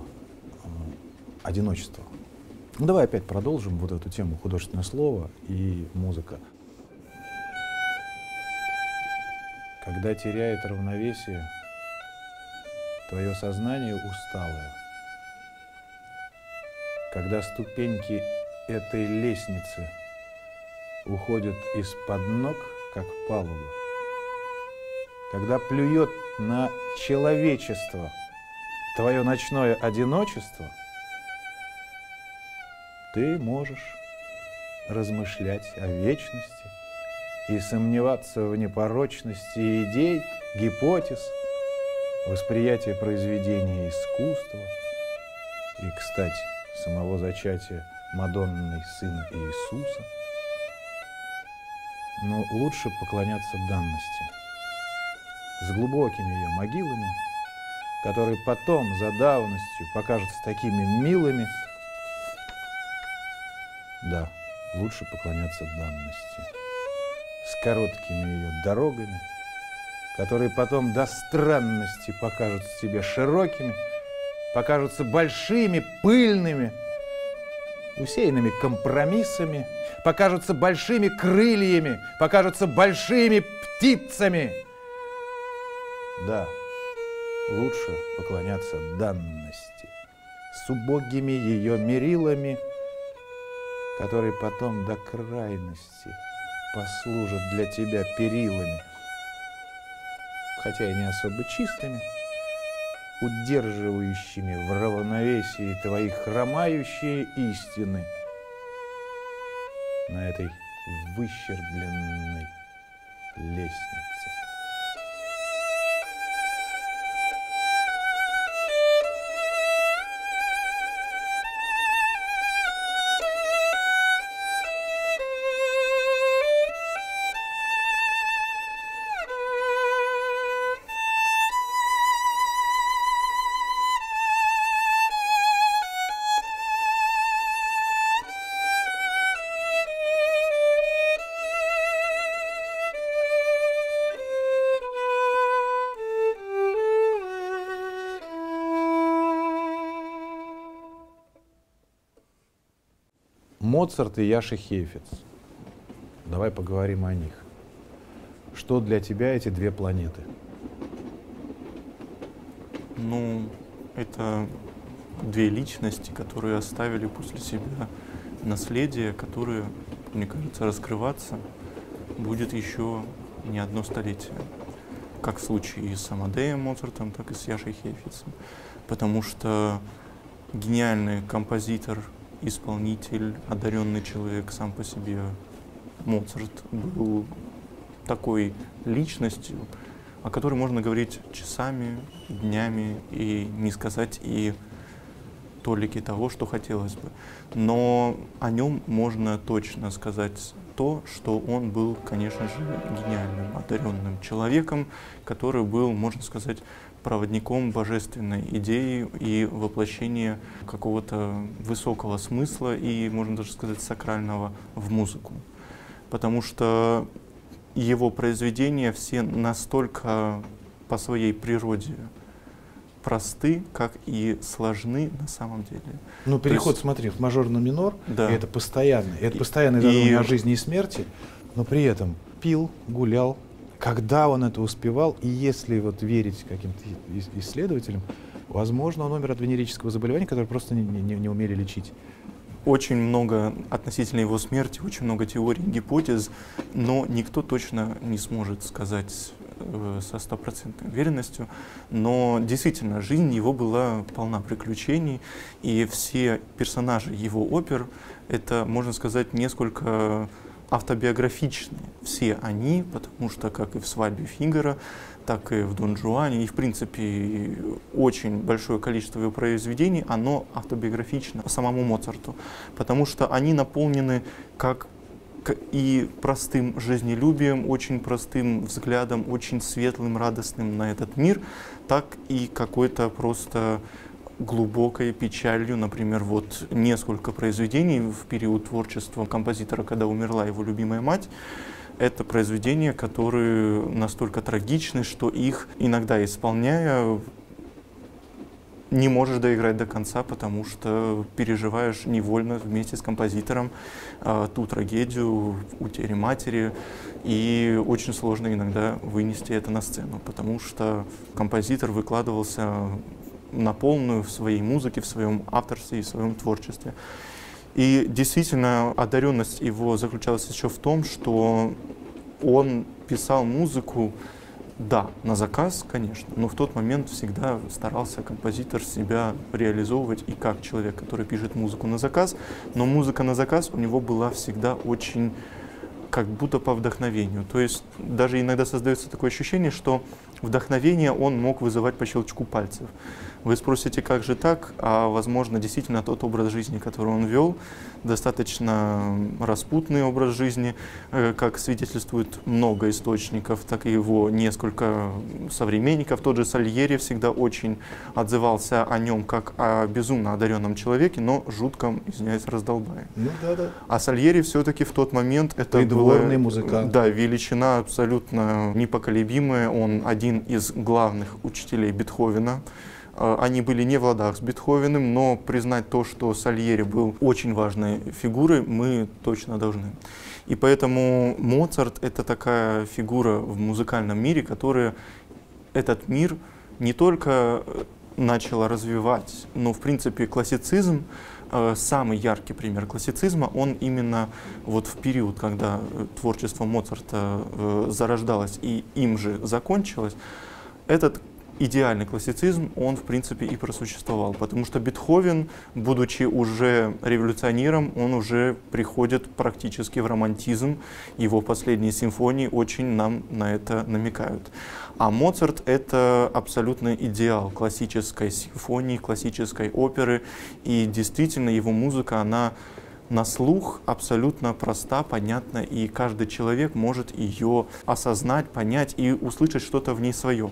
«Одиночество». Ну, давай опять продолжим вот эту тему художественное слово и музыка. Когда теряет равновесие твое сознание усталое, когда ступеньки этой лестницы уходят из-под ног, как палуба, когда плюет на человечество твое ночное одиночество, ты можешь размышлять о вечности и сомневаться в непорочности идей, гипотез, восприятие произведения искусства и, кстати, самого зачатия Мадонны Сына Иисуса. Но лучше поклоняться данности с глубокими ее могилами, которые потом за давностью покажутся такими милыми. Да, лучше поклоняться данности с короткими ее дорогами, которые потом до странности покажутся тебе широкими, покажутся большими, пыльными, усеянными компромиссами, покажутся большими крыльями, покажутся большими птицами. Да, лучше поклоняться данности с убогими ее мерилами, которые потом до крайности послужат для тебя перилами, хотя и не особо чистыми, удерживающими в равновесии твои хромающие истины на этой выщербленной лестнице. Моцарт и Яша Хейфиц. Давай поговорим о них. Что для тебя эти две планеты? Ну, это две личности, которые оставили после себя наследие, которые мне кажется, раскрываться будет еще не одно столетие. Как в случае и с Амадеем Моцартом, так и с Яшей Хейфицем. Потому что гениальный композитор, исполнитель, одаренный человек сам по себе Моцарт был такой личностью, о которой можно говорить часами, днями и не сказать и толики того, что хотелось бы. Но о нем можно точно сказать то, что он был, конечно же, гениальным, одаренным человеком, который был, можно сказать, проводником божественной идеи и воплощения какого-то высокого смысла и, можно даже сказать, сакрального в музыку. Потому что его произведения все настолько по своей природе просты, как и сложны на самом деле. Ну, переход, смотри, в мажор на минор, да. это постоянный. Это постоянное задумывание о жизни и смерти, но при этом пил, гулял. Когда он это успевал, и если вот верить каким-то исследователям, возможно, он умер от венерического заболевания, которое просто не умели лечить. Очень много относительно его смерти, очень много теорий, гипотез, но никто точно не сможет сказать со стопроцентной уверенностью. Но действительно, жизнь его была полна приключений, и все персонажи его опер, это, можно сказать, несколько автобиографичные. Все они, потому что, как и в «Свадьбе Фигаро», так и в «Дон Жуане», и, в принципе, очень большое количество его произведений, оно автобиографично самому Моцарту, потому что они наполнены как и простым жизнелюбием, очень простым взглядом, очень светлым, радостным на этот мир, так и какой-то просто глубокой печалью. Например, вот несколько произведений в период творчества композитора, когда умерла его любимая мать, это произведения, которые настолько трагичны, что их иногда, исполняя, не можешь доиграть до конца, потому что переживаешь невольно вместе с композитором ту трагедию утери матери, и очень сложно иногда вынести это на сцену, потому что композитор выкладывался на полную в своей музыке, в своем авторстве и в своем творчестве. И действительно, одаренность его заключалась еще в том, что он писал музыку, да, на заказ, конечно, но в тот момент всегда старался композитор себя реализовывать и как человек, который пишет музыку на заказ, но музыка на заказ у него была всегда очень как будто по вдохновению. То есть даже иногда создается такое ощущение, что вдохновение он мог вызывать по щелчку пальцев. Вы спросите, как же так? А возможно, действительно тот образ жизни, который он вел, достаточно распутный образ жизни, как свидетельствует много источников, так и его несколько современников. Тот же Сальери всегда очень отзывался о нем как о безумно одаренном человеке, но жутком, извиняюсь, раздолбае. Ну, да. А Сальери все-таки в тот момент это придворный музыкант. Да, величина абсолютно непоколебимая. Он один из главных учителей Бетховена. Они были не в ладах с Бетховеном, но признать то, что Сальери был очень важной фигурой, мы точно должны. И поэтому Моцарт — это такая фигура в музыкальном мире, которая этот мир не только начала развивать, но, в принципе, классицизм, самый яркий пример классицизма, он именно вот в период, когда творчество Моцарта зарождалось и им же закончилось, этот идеальный классицизм, он, в принципе, и просуществовал, потому что Бетховен, будучи уже революционером, он уже приходит практически в романтизм, его последние симфонии очень нам на это намекают. А Моцарт — это абсолютно идеал классической симфонии, классической оперы, и действительно его музыка, она на слух абсолютно проста, понятна, и каждый человек может ее осознать, понять и услышать что-то в ней свое.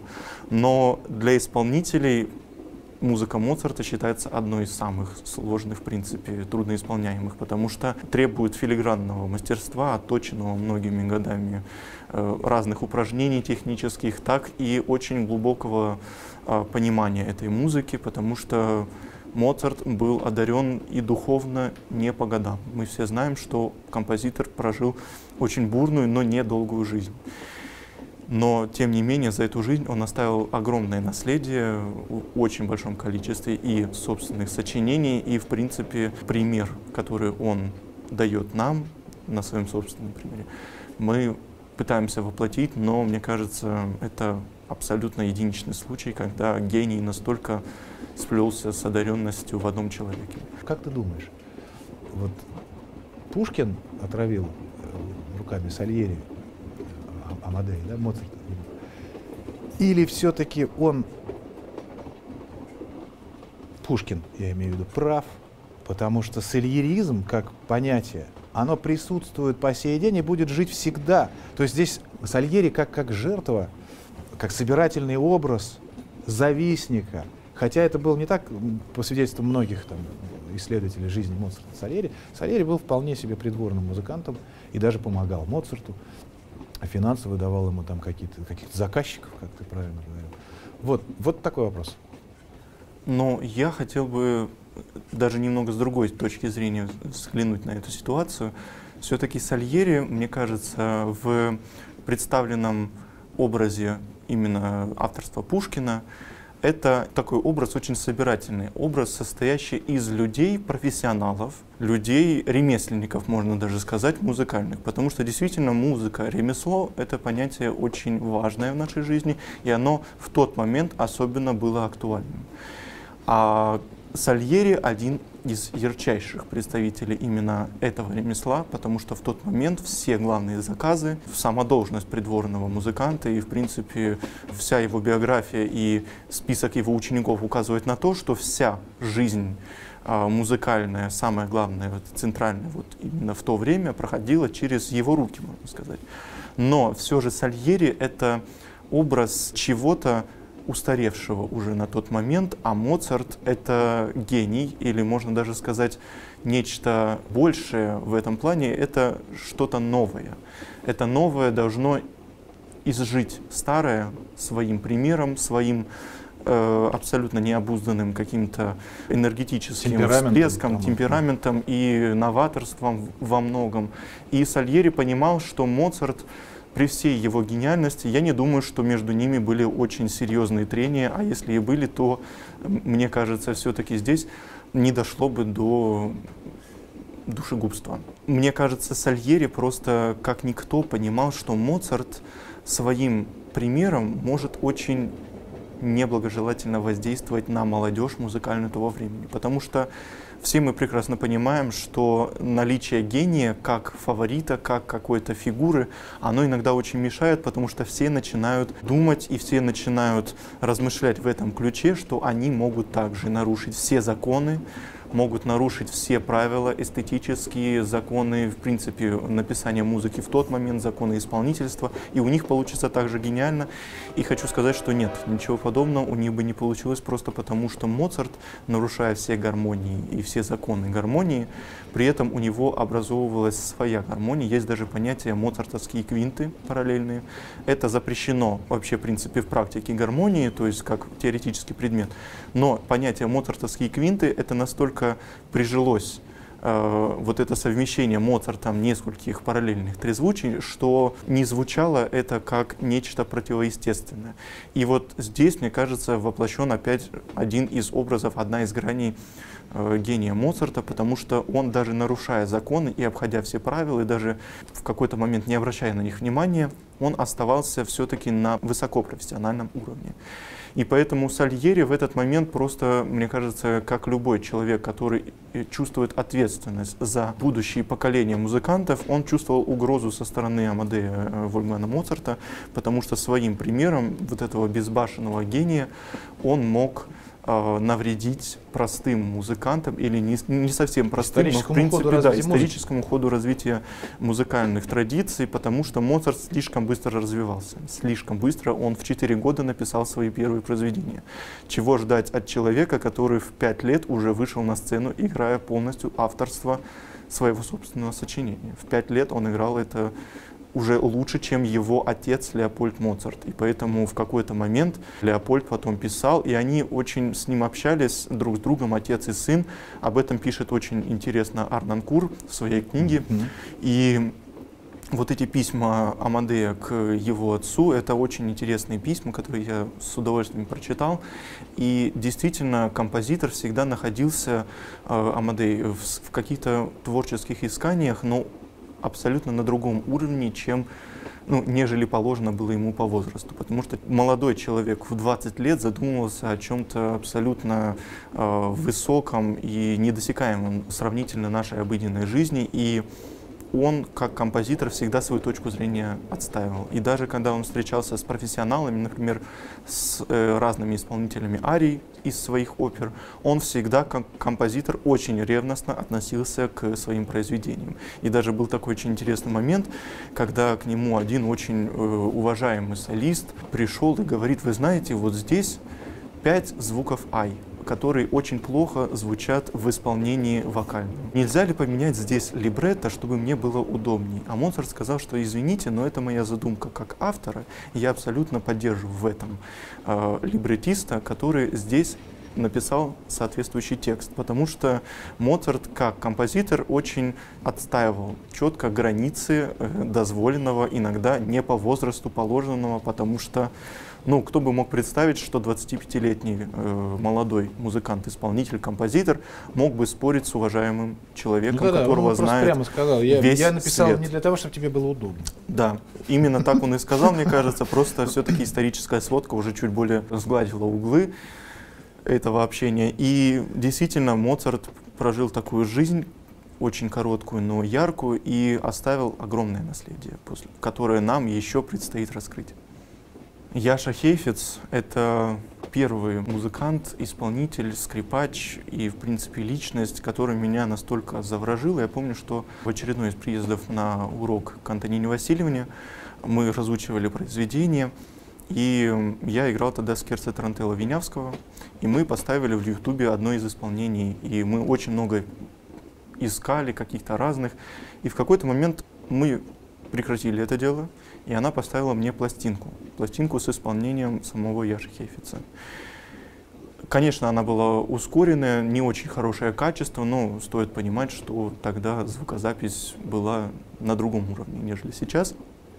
Но для исполнителей музыка Моцарта считается одной из самых сложных, в принципе, трудноисполняемых, потому что требует филигранного мастерства, отточенного многими годами разных упражнений технических, так и очень глубокого понимания этой музыки, потому что Моцарт был одарен и духовно не по годам. Мы все знаем, что композитор прожил очень бурную, но недолгую жизнь. Но, тем не менее, за эту жизнь он оставил огромное наследие в очень большом количестве и собственных сочинений, и, в принципе, пример, который он дает нам, на своем собственном примере, мы пытаемся воплотить, но, мне кажется, это абсолютно единичный случай, когда гений настолько сплелся с одаренностью в одном человеке. Как ты думаешь, вот Пушкин отравил руками Сальери Амадея, да, Моцарта? Или все-таки он, Пушкин, я имею в виду, прав, потому что сальеризм как понятие, оно присутствует по сей день и будет жить всегда. То есть здесь Сальери как жертва, как собирательный образ завистника. Хотя это было не так, по свидетельству многих там, исследователей жизни Моцарта. Сальери был вполне себе придворным музыкантом и даже помогал Моцарту. Финансово давал ему там каких-то заказчиков, как ты правильно говорил. Вот такой вопрос. Но я хотел бы даже немного с другой точки зрения взглянуть на эту ситуацию. Все-таки Сальери, мне кажется, в представленном образе именно авторства Пушкина, это такой образ очень собирательный, образ, состоящий из людей, профессионалов, людей, ремесленников, можно даже сказать, музыкальных. Потому что действительно музыка, ремесло — это понятие очень важное в нашей жизни, и оно в тот момент особенно было актуальным. А Сальери один из ярчайших представителей именно этого ремесла, потому что в тот момент все главные заказы, сама должность придворного музыканта и, в принципе, вся его биография и список его учеников указывает на то, что вся жизнь музыкальная, самое главное, центральная, именно в то время проходила через его руки, можно сказать. Но все же Сальери — это образ чего-то устаревшего уже на тот момент, а Моцарт — это гений, или можно даже сказать нечто большее в этом плане, это что-то новое. Это новое должно изжить старое своим примером, своим абсолютно необузданным каким-то энергетическим всплеском, темпераментом и новаторством во многом. И Сальери понимал, что Моцарт, при всей его гениальности, я не думаю, что между ними были очень серьезные трения, а если и были, то, мне кажется, все-таки здесь не дошло бы до душегубства. Мне кажется, Сальери просто как никто понимал, что Моцарт своим примером может очень неблагожелательно воздействовать на молодежь музыкальную того времени, потому что все мы прекрасно понимаем, что наличие гения как фаворита, как какой-то фигуры, оно иногда очень мешает, потому что все начинают думать и все начинают размышлять в этом ключе, что они могут также нарушить все законы, могут нарушить все правила, эстетические законы, в принципе, написания музыки в тот момент, законы исполнительства, и у них получится также гениально. И хочу сказать, что нет, ничего подобного у них бы не получилось, просто потому что Моцарт, нарушая все гармонии и все законы гармонии, при этом у него образовывалась своя гармония. Есть даже понятие моцартовские квинты параллельные. Это запрещено вообще, в принципе, в практике гармонии, то есть как теоретический предмет. Но понятие моцартовские квинты — это настолько прижилось вот это совмещение Моцартом нескольких параллельных трезвучий, что не звучало это как нечто противоестественное. И вот здесь, мне кажется, воплощен опять один из образов, одна из граней гения Моцарта, потому что он, даже нарушая законы и обходя все правила, и даже в какой-то момент не обращая на них внимания, он оставался все-таки на высокопрофессиональном уровне. И поэтому Сальери в этот момент просто, мне кажется, как любой человек, который чувствует ответственность за будущие поколения музыкантов, он чувствовал угрозу со стороны Амадея Вольфгана Моцарта, потому что своим примером вот этого безбашенного гения он мог навредить простым музыкантам, или не совсем простым, но в принципе историческому ходу развития музыкальных традиций, потому что Моцарт слишком быстро развивался. Слишком быстро. Он в 4 года написал свои первые произведения. Чего ждать от человека, который в 5 лет уже вышел на сцену, играя полностью авторство своего собственного сочинения. В 5 лет он играл это уже лучше, чем его отец Леопольд Моцарт. И поэтому в какой-то момент Леопольд потом писал, и они очень с ним общались друг с другом, отец и сын. Об этом пишет очень интересно Арнонкур в своей книге. И вот эти письма Амадея к его отцу — это очень интересные письма, которые я с удовольствием прочитал. И действительно, композитор всегда находился, Амадей, в каких-то творческих исканиях, но абсолютно на другом уровне, чем, нежели положено было ему по возрасту. Потому что молодой человек в 20 лет задумывался о чем-то абсолютно высоком и недосягаемом сравнительно нашей обыденной жизни. И он, как композитор, всегда свою точку зрения отстаивал. И даже когда он встречался с профессионалами, например, с разными исполнителями арий из своих опер, он всегда, как композитор, очень ревностно относился к своим произведениям. И даже был такой очень интересный момент, когда к нему один очень уважаемый солист пришел и говорит: вы знаете, вот здесь 5 звуков ай, которые очень плохо звучат в исполнении вокальном. Нельзя ли поменять здесь либретто, чтобы мне было удобнее? А Моцарт сказал, что извините, но это моя задумка как автора, и я абсолютно поддерживаю в этом либретиста, который здесь написал соответствующий текст, потому что Моцарт как композитор очень отстаивал четко границы дозволенного, иногда не по возрасту положенного, потому что кто бы мог представить, что 25-летний молодой музыкант, исполнитель, композитор мог бы спорить с уважаемым человеком, которого знает прямо сказал, весь я написал свет. Не для того, чтобы тебе было удобно. Да, именно так он и сказал, мне кажется, просто все-таки историческая сводка уже чуть более сгладила углы этого общения. И действительно, Моцарт прожил такую жизнь, очень короткую, но яркую, и оставил огромное наследие, которое нам еще предстоит раскрыть. Яша Хейфиц — это первый музыкант, исполнитель, скрипач и, в принципе, личность, которая меня настолько заворожила. Я помню, что в очередной из приездов на урок к Антонине Васильевне мы разучивали произведение, и я играл тогда скерцо Тарантелло Винявского, и мы поставили в Ютубе одно из исполнений, и мы очень много искали каких-то разных, и в какой-то момент мы прекратили это дело, и она поставила мне пластинку с исполнением самого Яши Хейфица. Конечно, она была ускоренная, не очень хорошее качество, но стоит понимать, что тогда звукозапись была на другом уровне, нежели сейчас.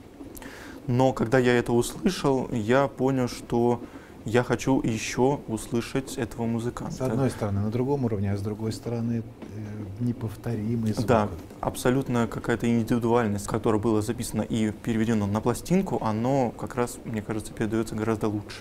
Но когда я это услышал, я понял, что я хочу еще услышать этого музыканта. С одной стороны на другом уровне, а с другой стороны неповторимый звук. Да, абсолютно какая-то индивидуальность, которая была записана и переведена на пластинку, оно как раз, мне кажется, передается гораздо лучше.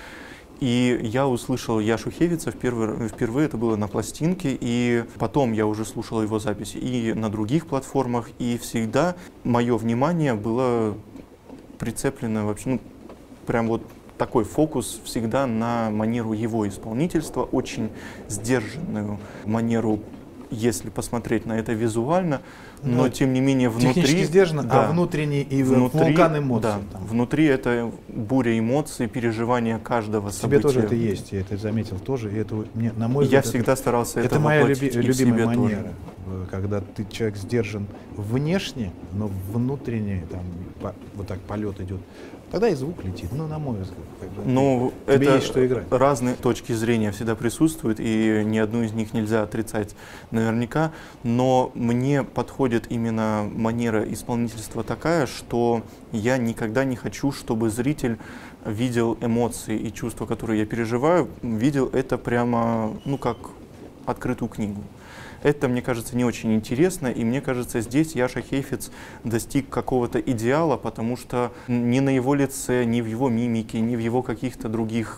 И я услышал Яшу Хейфица впервые, это было на пластинке, и потом я уже слушал его записи и на других платформах, и всегда мое внимание было прицеплено вообще, прям вот такой фокус всегда на манеру его исполнительства, очень сдержанную манеру, если посмотреть на это визуально, но тем не менее внутри... Технически сдержанно, да, а внутренний и вулкан эмоций. Да, внутри это буря эмоций, переживания каждого события. Тебе тоже это есть, я это заметил тоже, и это, на мой взгляд, я всегда старался это моя воплотить любимая манера, тоже. Когда человек сдержан внешне, но внутренне, вот так полет идет. Тогда и звук летит, на мой взгляд. Ну, тебе это есть что играть. Разные точки зрения всегда присутствуют, и ни одну из них нельзя отрицать наверняка, но мне подходит именно манера исполнительства такая, что я никогда не хочу, чтобы зритель видел эмоции и чувства, которые я переживаю, видел это прямо, как открытую книгу. Это, мне кажется, не очень интересно, и мне кажется, здесь Яша Хейфиц достиг какого-то идеала, потому что ни на его лице, ни в его мимике, ни в его каких-то других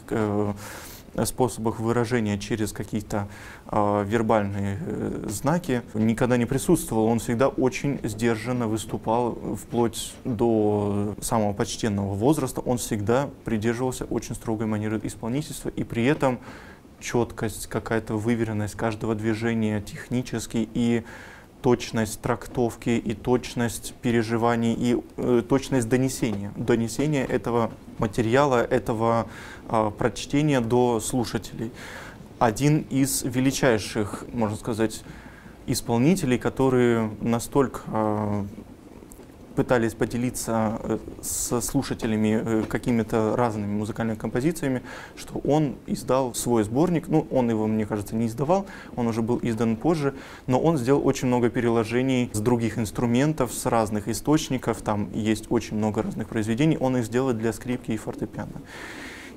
способах выражения через какие-то вербальные знаки никогда не присутствовал. Он всегда очень сдержанно выступал, вплоть до самого почтенного возраста. Он всегда придерживался очень строгой манеры исполнительства, и при этом четкость, какая-то выверенность каждого движения технически, и точность трактовки, и точность переживаний, и точность донесения этого материала, этого прочтения до слушателей. Один из величайших, можно сказать, исполнителей, которые настолько пытались поделиться со слушателями какими-то разными музыкальными композициями, что он издал свой сборник. Он его, мне кажется, не издавал, он уже был издан позже, но он сделал очень много переложений с других инструментов, с разных источников, там есть очень много разных произведений, он их сделал для скрипки и фортепиано.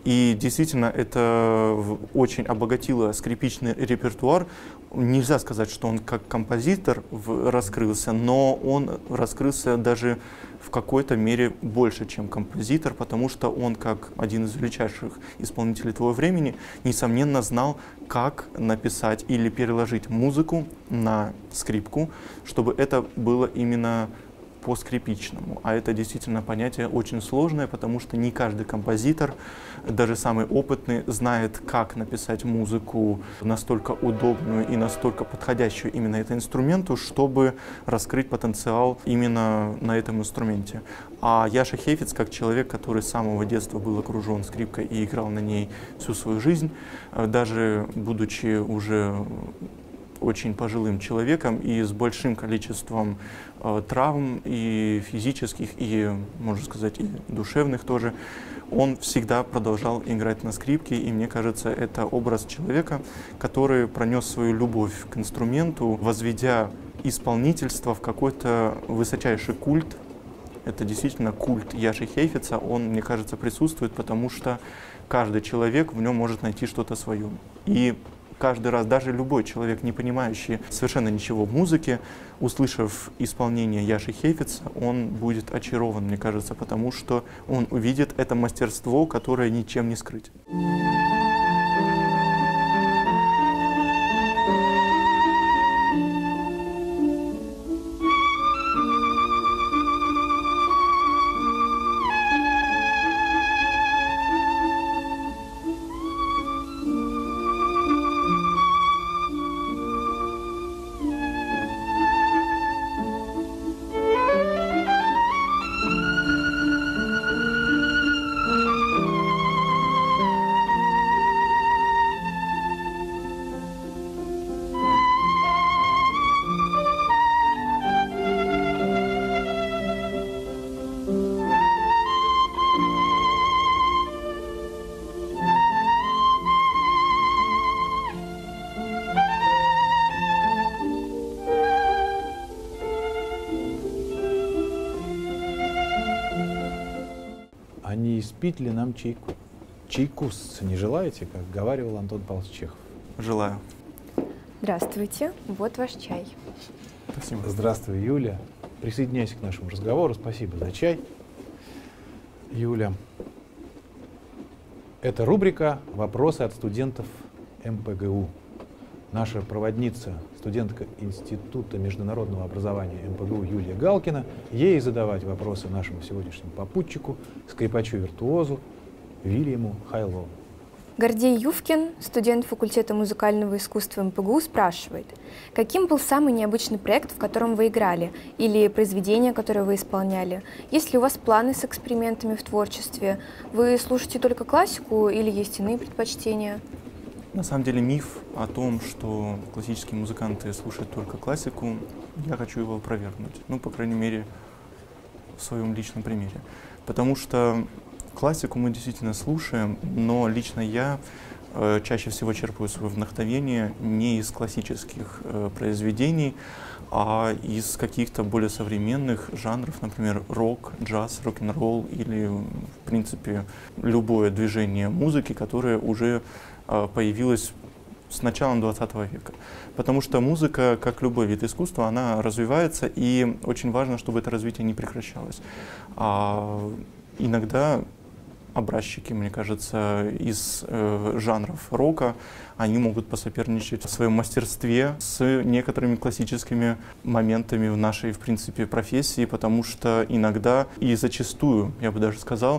И действительно, это очень обогатило скрипичный репертуар. Нельзя сказать, что он как композитор раскрылся, но он раскрылся даже в какой-то мере больше, чем композитор, потому что он, как один из величайших исполнителей того времени, несомненно знал, как написать или переложить музыку на скрипку, чтобы это было именно по-скрипичному. А это действительно понятие очень сложное, потому что не каждый композитор, даже самый опытный, знает, как написать музыку настолько удобную и настолько подходящую именно этому инструменту, чтобы раскрыть потенциал именно на этом инструменте. А Яша Хейфиц, как человек, который с самого детства был окружен скрипкой и играл на ней всю свою жизнь, даже будучи уже очень пожилым человеком и с большим количеством травм и физических, и, можно сказать, и душевных тоже, он всегда продолжал играть на скрипке, и мне кажется, это образ человека, который пронес свою любовь к инструменту, возведя исполнительство в какой-то высочайший культ. Это действительно культ Яши Хейфица, он, мне кажется, присутствует, потому что каждый человек в нем может найти что-то свое. И каждый раз, даже любой человек, не понимающий совершенно ничего в музыке, услышав исполнение Яши Хейфица, он будет очарован, мне кажется, потому что он увидит это мастерство, которое ничем не скрыть. Не испить ли нам чайку? Чайкус не желаете, как говаривал Антон Павлович Чехов? Желаю. Здравствуйте, вот ваш чай. Спасибо. Здравствуй, Юля. Присоединяйся к нашему разговору. Спасибо за чай. Юля, это рубрика «Вопросы от студентов МПГУ». Наша проводница, студентка Института международного образования МПГУ Юлия Галкина, ей задавать вопросы нашему сегодняшнему попутчику, скрипачу-виртуозу Вильяму Хайлову. Гордей Ювкин, студент факультета музыкального искусства МПГУ, спрашивает, каким был самый необычный проект, в котором вы играли, или произведение, которое вы исполняли? Есть ли у вас планы с экспериментами в творчестве? Вы слушаете только классику или есть иные предпочтения? На самом деле миф о том, что классические музыканты слушают только классику, я хочу его опровергнуть. Ну, по крайней мере, в своем личном примере. Потому что классику мы действительно слушаем, но лично я чаще всего черпаю свое вдохновение не из классических произведений, а из каких-то более современных жанров, например, рок, джаз, рок-н-ролл или, в принципе, любое движение музыки, которое уже появилась с началом 20 века. Потому что музыка, как любой вид искусства, она развивается, и очень важно, чтобы это развитие не прекращалось. А иногда образчики, мне кажется, из жанров рока, они могут посоперничать в своем мастерстве с некоторыми классическими моментами в нашей, в принципе, профессии, потому что иногда и зачастую, я бы даже сказал,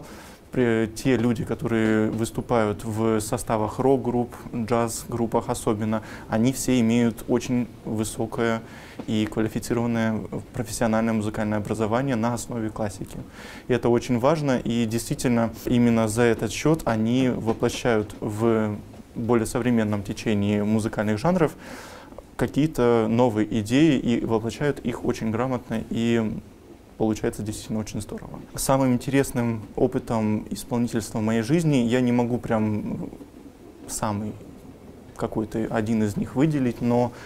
те люди, которые выступают в составах рок-групп, джаз-группах особенно, они все имеют очень высокое и квалифицированное профессиональное музыкальное образование на основе классики. И это очень важно, и действительно именно за этот счет они воплощают в более современном течении музыкальных жанров какие-то новые идеи и воплощают их очень грамотно и получается действительно очень здорово. Самым интересным опытом исполнительства в моей жизни я не могу прям самый какой-то один из них выделить, но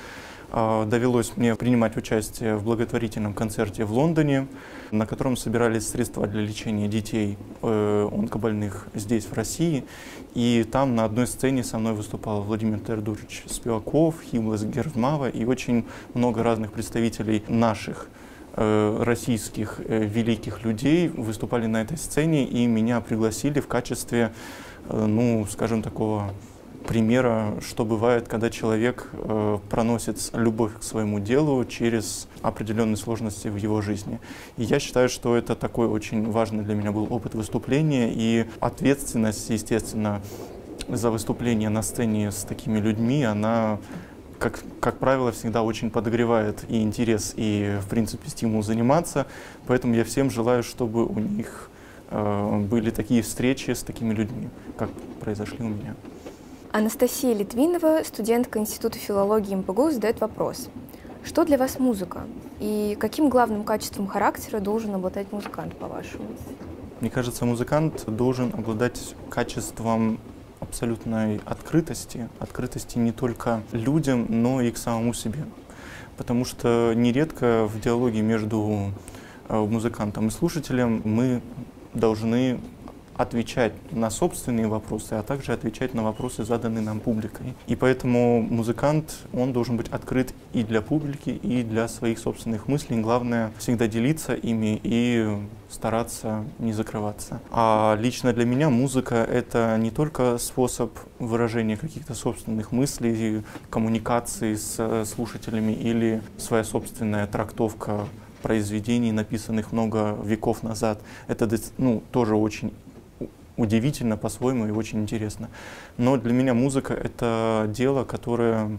довелось мне принимать участие в благотворительном концерте в Лондоне, на котором собирались средства для лечения детей онкобольных здесь, в России. И там на одной сцене со мной выступал Владимир Теодорович Спиваков, Химлес Гермава и очень много разных представителей наших российских великих людей выступали на этой сцене, и меня пригласили в качестве, ну, скажем, такого примера, что бывает, когда человек проносит любовь к своему делу через определенные сложности в его жизни. И я считаю, что это такой очень важный для меня был опыт выступления, и ответственность, естественно, за выступление на сцене с такими людьми, она, как правило, всегда очень подогревает и интерес, и, в принципе, стимул заниматься. Поэтому я всем желаю, чтобы у них были такие встречи с такими людьми, как произошли у меня. Анастасия Литвинова, студентка Института филологии МПГУ, задает вопрос. Что для вас музыка? И каким главным качеством характера должен обладать музыкант, по-вашему? Мне кажется, музыкант должен обладать качеством абсолютной открытости. Открытости не только людям, но и к самому себе. Потому что нередко в диалоге между музыкантом и слушателем мы должны отвечать на собственные вопросы, а также отвечать на вопросы, заданные нам публикой. И поэтому музыкант, он должен быть открыт и для публики, и для своих собственных мыслей. Главное, всегда делиться ими и стараться не закрываться. А лично для меня музыка — это не только способ выражения каких-то собственных мыслей, коммуникации с слушателями или своя собственная трактовка произведений, написанных много веков назад. Это, ну, тоже очень удивительно по-своему и очень интересно. Но для меня музыка — это дело, которое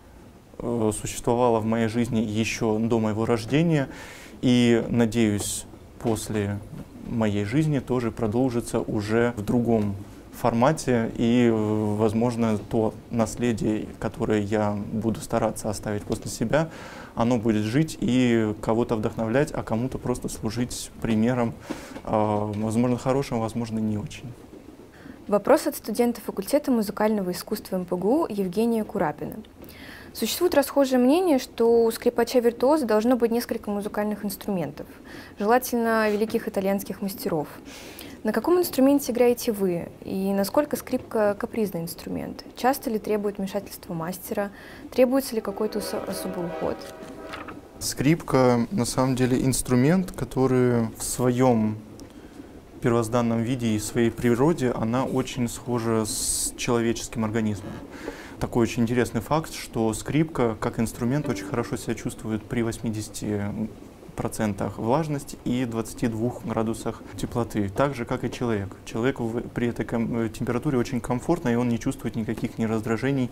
существовало в моей жизни еще до моего рождения, и, надеюсь, после моей жизни тоже продолжится уже в другом формате, и, возможно, то наследие, которое я буду стараться оставить после себя, оно будет жить и кого-то вдохновлять, а кому-то просто служить примером, возможно, хорошим, возможно, не очень. Вопрос от студента факультета музыкального искусства МПГУ Евгения Курапина. Существует расхожее мнение, что у скрипача-виртуоза должно быть несколько музыкальных инструментов, желательно великих итальянских мастеров. На каком инструменте играете вы? И насколько скрипка капризный инструмент? Часто ли требует вмешательства мастера? Требуется ли какой-то особый уход? Скрипка, на самом деле, инструмент, который в своем первозданном виде и своей природе, она очень схожа с человеческим организмом. Такой очень интересный факт, что скрипка, как инструмент, очень хорошо себя чувствует при 80% влажности и 22 градусах теплоты, так же, как и человек. Человеку при этой температуре очень комфортно, и он не чувствует никаких ни раздражений,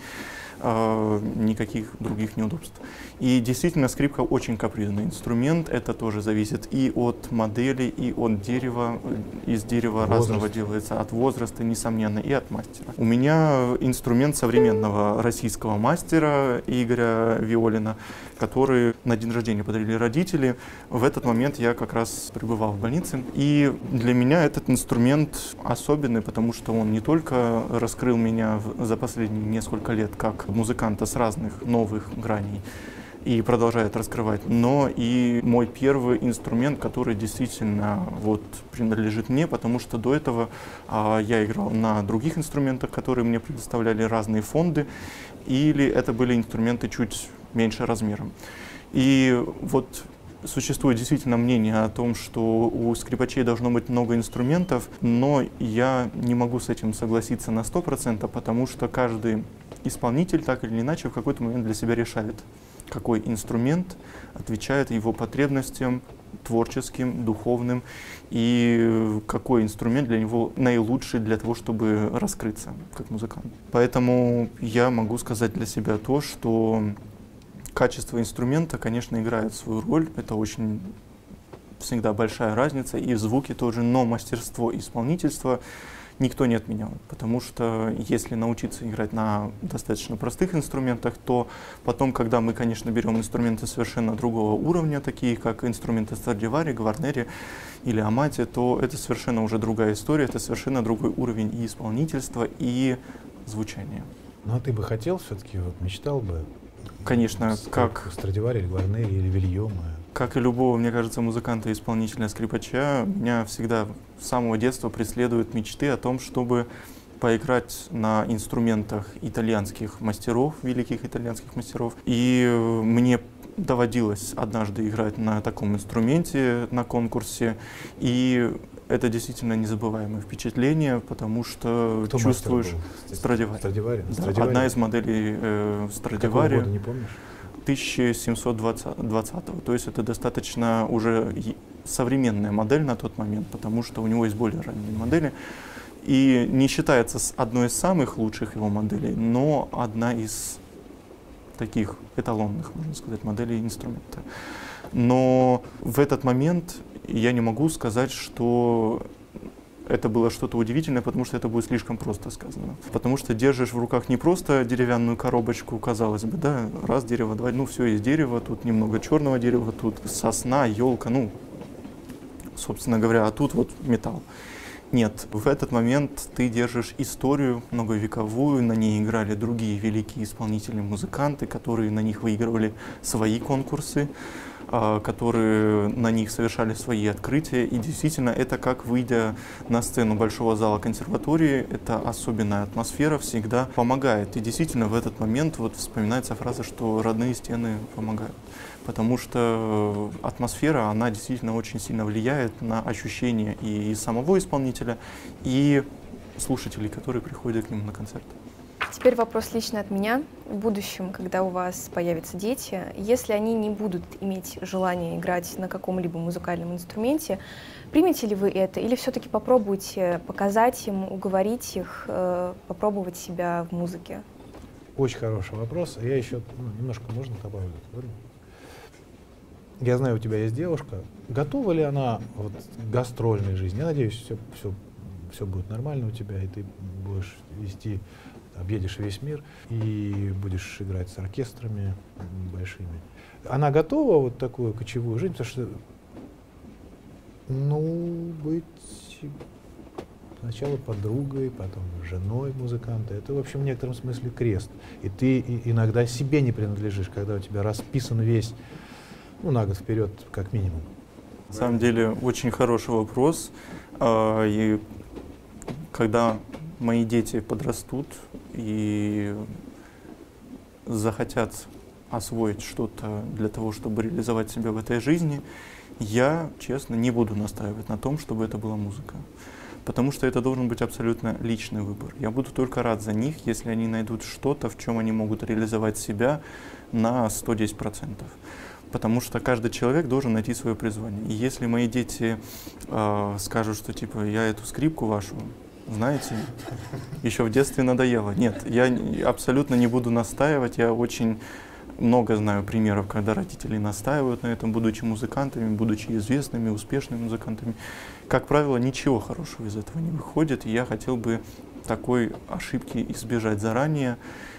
никаких других неудобств. И действительно, скрипка очень капризный инструмент. Это тоже зависит и от модели, и от дерева. Из дерева разного делается, от возраста, несомненно, и от мастера. У меня инструмент современного российского мастера Игоря Виолина, который на день рождения подарили родители. В этот момент я как раз пребывал в больнице. И для меня этот инструмент особенный, потому что он не только раскрыл меня за последние несколько лет как музыканта с разных новых граней и продолжает раскрывать, но и мой первый инструмент, который действительно вот принадлежит мне, потому что до этого я играл на других инструментах, которые мне предоставляли разные фонды, или это были инструменты чуть меньше размером. И вот существует действительно мнение о том, что у скрипачей должно быть много инструментов, но я не могу с этим согласиться на 100%, потому что каждый исполнитель так или иначе в какой-то момент для себя решает, какой инструмент отвечает его потребностям творческим, духовным, и какой инструмент для него наилучший для того, чтобы раскрыться как музыкант. Поэтому я могу сказать для себя то, что качество инструмента, конечно, играет свою роль. Это очень всегда большая разница, и в звуке тоже, но мастерство и исполнительство никто не отменял, потому что если научиться играть на достаточно простых инструментах, то потом, когда мы, конечно, берем инструменты совершенно другого уровня, такие как инструменты Страдивари, Гварнери или Амати, то это совершенно уже другая история, это совершенно другой уровень и исполнительства, и звучания. Ну а ты бы хотел все-таки, вот, мечтал бы Конечно, как Страдивари, или Гварнери, или Вильома. Как и любого, мне кажется, музыканта и исполнителя скрипача, меня всегда с самого детства преследуют мечты о том, чтобы поиграть на инструментах итальянских мастеров, великих итальянских мастеров. И мне доводилось однажды играть на таком инструменте на конкурсе, и это действительно незабываемое впечатление, потому что Кто чувствуешь Страдивари. Страдивари? Да, Страдивари. одна из моделей Какого Страдивари. года, не помнишь? 1720, то есть это достаточно уже современная модель на тот момент, потому что у него есть более ранние модели. И не считается одной из самых лучших его моделей, но одна из таких эталонных, можно сказать, моделей инструмента. Но в этот момент я не могу сказать, что это было что-то удивительное, потому что это будет слишком просто сказано. Потому что держишь в руках не просто деревянную коробочку, казалось бы, да, раз дерево, два, ну все из дерева, тут немного черного дерева, тут сосна, елка, ну, собственно говоря, а тут вот металл. Нет, в этот момент ты держишь историю многовековую, на ней играли другие великие исполнители, музыканты, которые на них выигрывали свои конкурсы, которые на них совершали свои открытия. И действительно, это как, выйдя на сцену большого зала консерватории, эта особенная атмосфера всегда помогает. И действительно, в этот момент вот вспоминается фраза, что родные стены помогают. Потому что атмосфера, она действительно очень сильно влияет на ощущения и самого исполнителя, и слушателей, которые приходят к нему на концерт. Теперь вопрос лично от меня. В будущем, когда у вас появятся дети, если они не будут иметь желания играть на каком-либо музыкальном инструменте, примете ли вы это или все-таки попробуете показать им, уговорить их, попробовать себя в музыке? Очень хороший вопрос. Я еще немножко, можно добавить? Я знаю, у тебя есть девушка. Готова ли она вот, к гастрольной жизни? Я надеюсь, все будет нормально у тебя, и ты будешь вести, объедешь весь мир и будешь играть с оркестрами большими. Она готова вот такую кочевую жизнь, потому что, быть сначала подругой, потом женой музыканта, это, в общем, в некотором смысле крест. И ты иногда себе не принадлежишь, когда у тебя расписан весь, на год вперед, как минимум. На самом деле, очень хороший вопрос. И когда мои дети подрастут и захотят освоить что-то для того, чтобы реализовать себя в этой жизни, я, честно, не буду настаивать на том, чтобы это была музыка. Потому что это должен быть абсолютно личный выбор. Я буду только рад за них, если они найдут что-то, в чем они могут реализовать себя на 110%. Потому что каждый человек должен найти свое призвание. И если мои дети скажут, что типа я эту скрипку вашу, знаете, еще в детстве надоело. Нет, я абсолютно не буду настаивать. Я очень много знаю примеров, когда родители настаивают на этом, будучи музыкантами, будучи известными, успешными музыкантами. Как правило, ничего хорошего из этого не выходит. И я хотел бы такой ошибки избежать заранее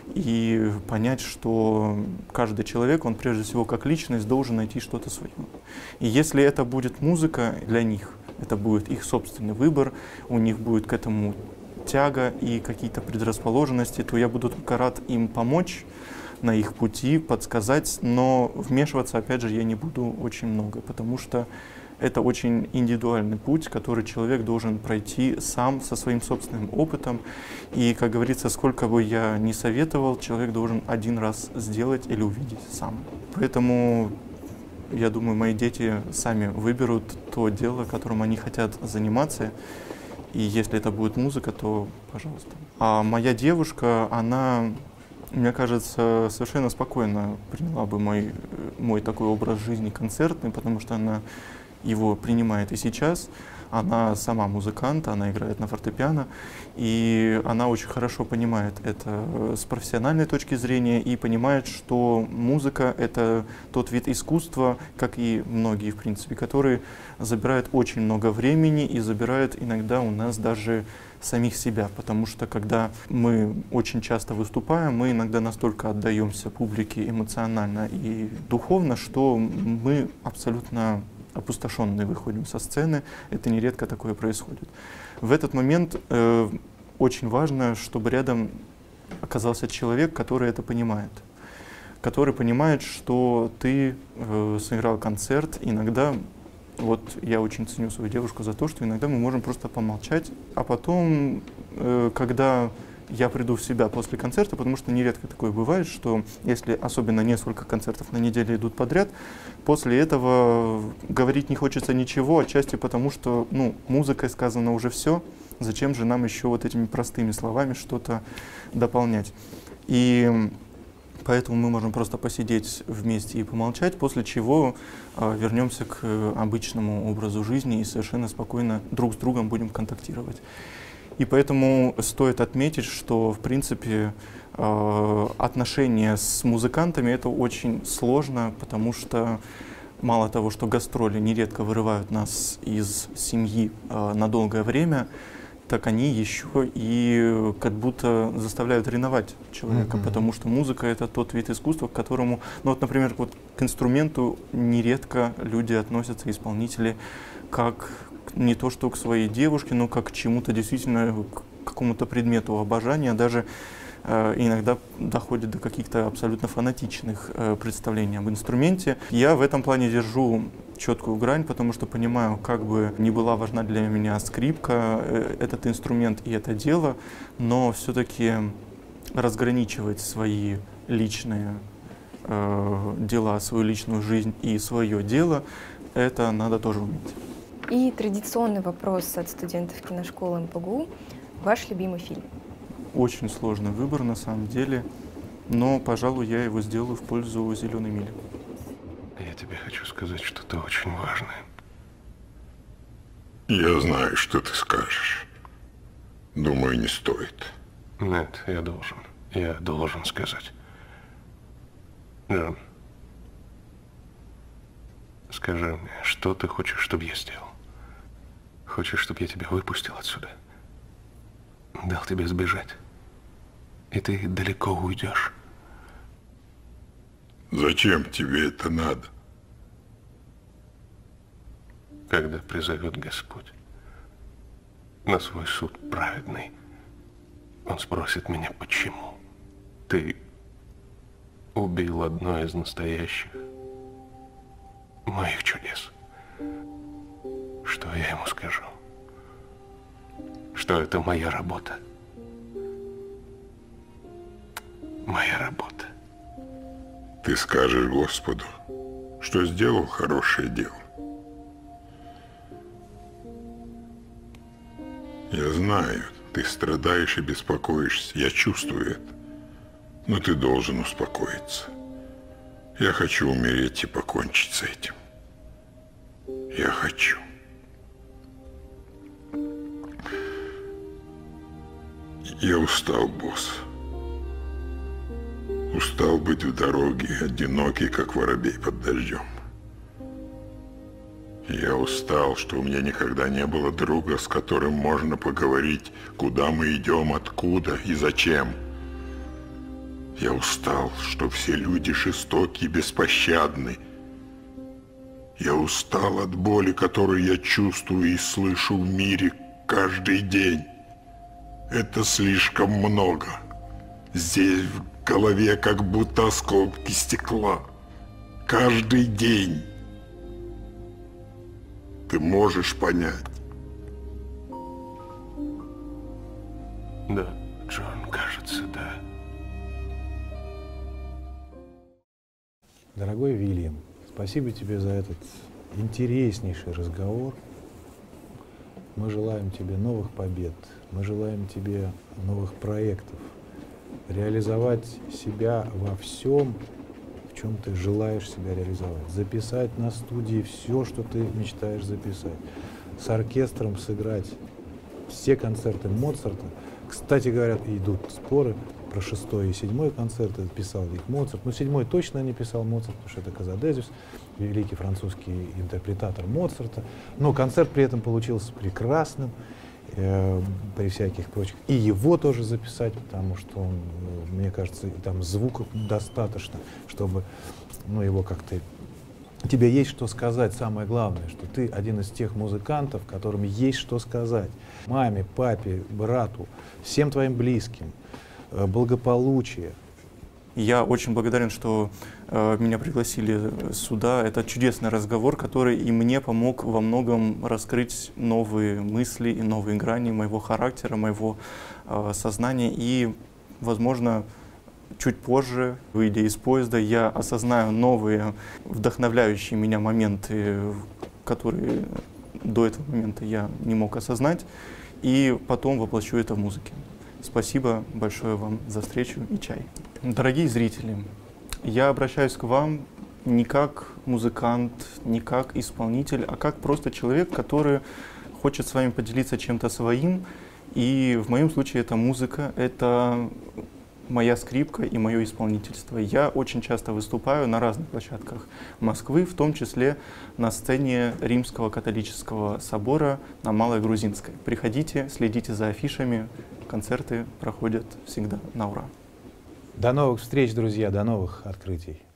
и понять, что каждый человек, он прежде всего как личность должен найти что-то свое. И если это будет музыка для них, это будет их собственный выбор, у них будет к этому тяга и какие-то предрасположенности, то я буду только рад им помочь на их пути, подсказать, но вмешиваться, опять же, я не буду очень много, потому что это очень индивидуальный путь, который человек должен пройти сам со своим собственным опытом. И, как говорится, сколько бы я ни советовал, человек должен один раз сделать или увидеть сам. Поэтому, я думаю, мои дети сами выберут то дело, которым они хотят заниматься. И если это будет музыка, то пожалуйста. А моя девушка, она, мне кажется, совершенно спокойно приняла бы мой такой образ жизни концертный, потому что она его принимает и сейчас. Она сама музыкант, она играет на фортепиано, и она очень хорошо понимает это с профессиональной точки зрения и понимает, что музыка — это тот вид искусства, как и многие, в принципе, который забирает очень много времени и забирает иногда у нас даже самих себя, потому что когда мы очень часто выступаем, мы иногда настолько отдаемся публике эмоционально и духовно, что мы абсолютно опустошенные выходим со сцены, это нередко такое происходит. В этот момент очень важно, чтобы рядом оказался человек, который это понимает, который понимает, что ты сыграл концерт. Иногда, вот я очень ценю свою девушку за то, что иногда мы можем просто помолчать, а потом, когда я приду в себя после концерта, потому что нередко такое бывает, что если особенно несколько концертов на неделе идут подряд, после этого говорить не хочется ничего, отчасти потому, что музыкой сказано уже все, зачем же нам еще вот этими простыми словами что-то дополнять. И поэтому мы можем просто посидеть вместе и помолчать, после чего вернемся к обычному образу жизни и совершенно спокойно друг с другом будем контактировать. И поэтому стоит отметить, что, в принципе, отношения с музыкантами — это очень сложно, потому что мало того, что гастроли нередко вырывают нас из семьи на долгое время, так они еще и как будто заставляют ревновать человека, потому что музыка — это тот вид искусства, к которому, вот, например, вот к инструменту нередко люди относятся, исполнители, как не то что к своей девушке, но как к чему-то действительно, к какому-то предмету обожания, даже иногда доходит до каких-то абсолютно фанатичных представлений об инструменте. Я в этом плане держу четкую грань, потому что понимаю, как бы ни была важна для меня скрипка, этот инструмент и это дело, но все-таки разграничивать свои личные дела, свою личную жизнь и свое дело, это надо тоже уметь. И традиционный вопрос от студентов киношколы МПГУ. Ваш любимый фильм? Очень сложный выбор на самом деле, но, пожалуй, я его сделаю в пользу «Зеленой мили». Я тебе хочу сказать что-то очень важное. Я знаю, что ты скажешь. Думаю, не стоит. Нет, я должен сказать. Джон, скажи мне, что ты хочешь, чтобы я сделал? Хочешь, чтобы я тебя выпустил отсюда? Дал тебе сбежать? И ты далеко уйдешь? Зачем тебе это надо? Когда призовет Господь на свой суд праведный, Он спросит меня, почему ты убил одно из настоящих моих чудес. Что я ему скажу? Что это моя работа. Моя работа. Ты скажешь Господу, что сделал хорошее дело. Я знаю, ты страдаешь и беспокоишься, я чувствую это. Но ты должен успокоиться. Я хочу умереть и покончить с этим. Я хочу. Я устал, босс. Устал быть в дороге, одинокий, как воробей под дождем. Я устал, что у меня никогда не было друга, с которым можно поговорить, куда мы идем, откуда и зачем. Я устал, что все люди жестоки и беспощадны. Я устал от боли, которую я чувствую и слышу в мире каждый день. Это слишком много. Здесь в голове как будто осколки стекла. Каждый день. Ты можешь понять? Да, Джон, кажется, да. Дорогой Вильям, спасибо тебе за этот интереснейший разговор. Мы желаем тебе новых побед, мы желаем тебе новых проектов, реализовать себя во всем, в чем ты желаешь себя реализовать, записать на студии все, что ты мечтаешь записать, с оркестром сыграть все концерты Моцарта. Кстати говоря, идут споры про 6-й и 7-й концерты, писал их Моцарт. Но 7-й точно не писал Моцарт, потому что это Казадезиус, великий французский интерпретатор Моцарта. Но концерт при этом получился прекрасным, при всяких прочих. И его тоже записать, потому что он, мне кажется, там звуков достаточно, чтобы его как-то... Тебе есть что сказать, самое главное, что ты один из тех музыкантов, которым есть что сказать. Маме, папе, брату, всем твоим близким, благополучие, Я очень благодарен, что меня пригласили сюда. Это чудесный разговор, который и мне помог во многом раскрыть новые мысли и новые грани моего характера, моего сознания. И, возможно, чуть позже, выйдя из поезда, я осознаю новые вдохновляющие меня моменты, которые до этого момента я не мог осознать, и потом воплощу это в музыке. Спасибо большое вам за встречу и чай. Дорогие зрители, я обращаюсь к вам не как музыкант, не как исполнитель, а как просто человек, который хочет с вами поделиться чем-то своим. И в моем случае это музыка, это моя скрипка и мое исполнительство. Я очень часто выступаю на разных площадках Москвы, в том числе на сцене Римского католического собора на Малой Грузинской. Приходите, следите за афишами, концерты проходят всегда на ура. До новых встреч, друзья, до новых открытий.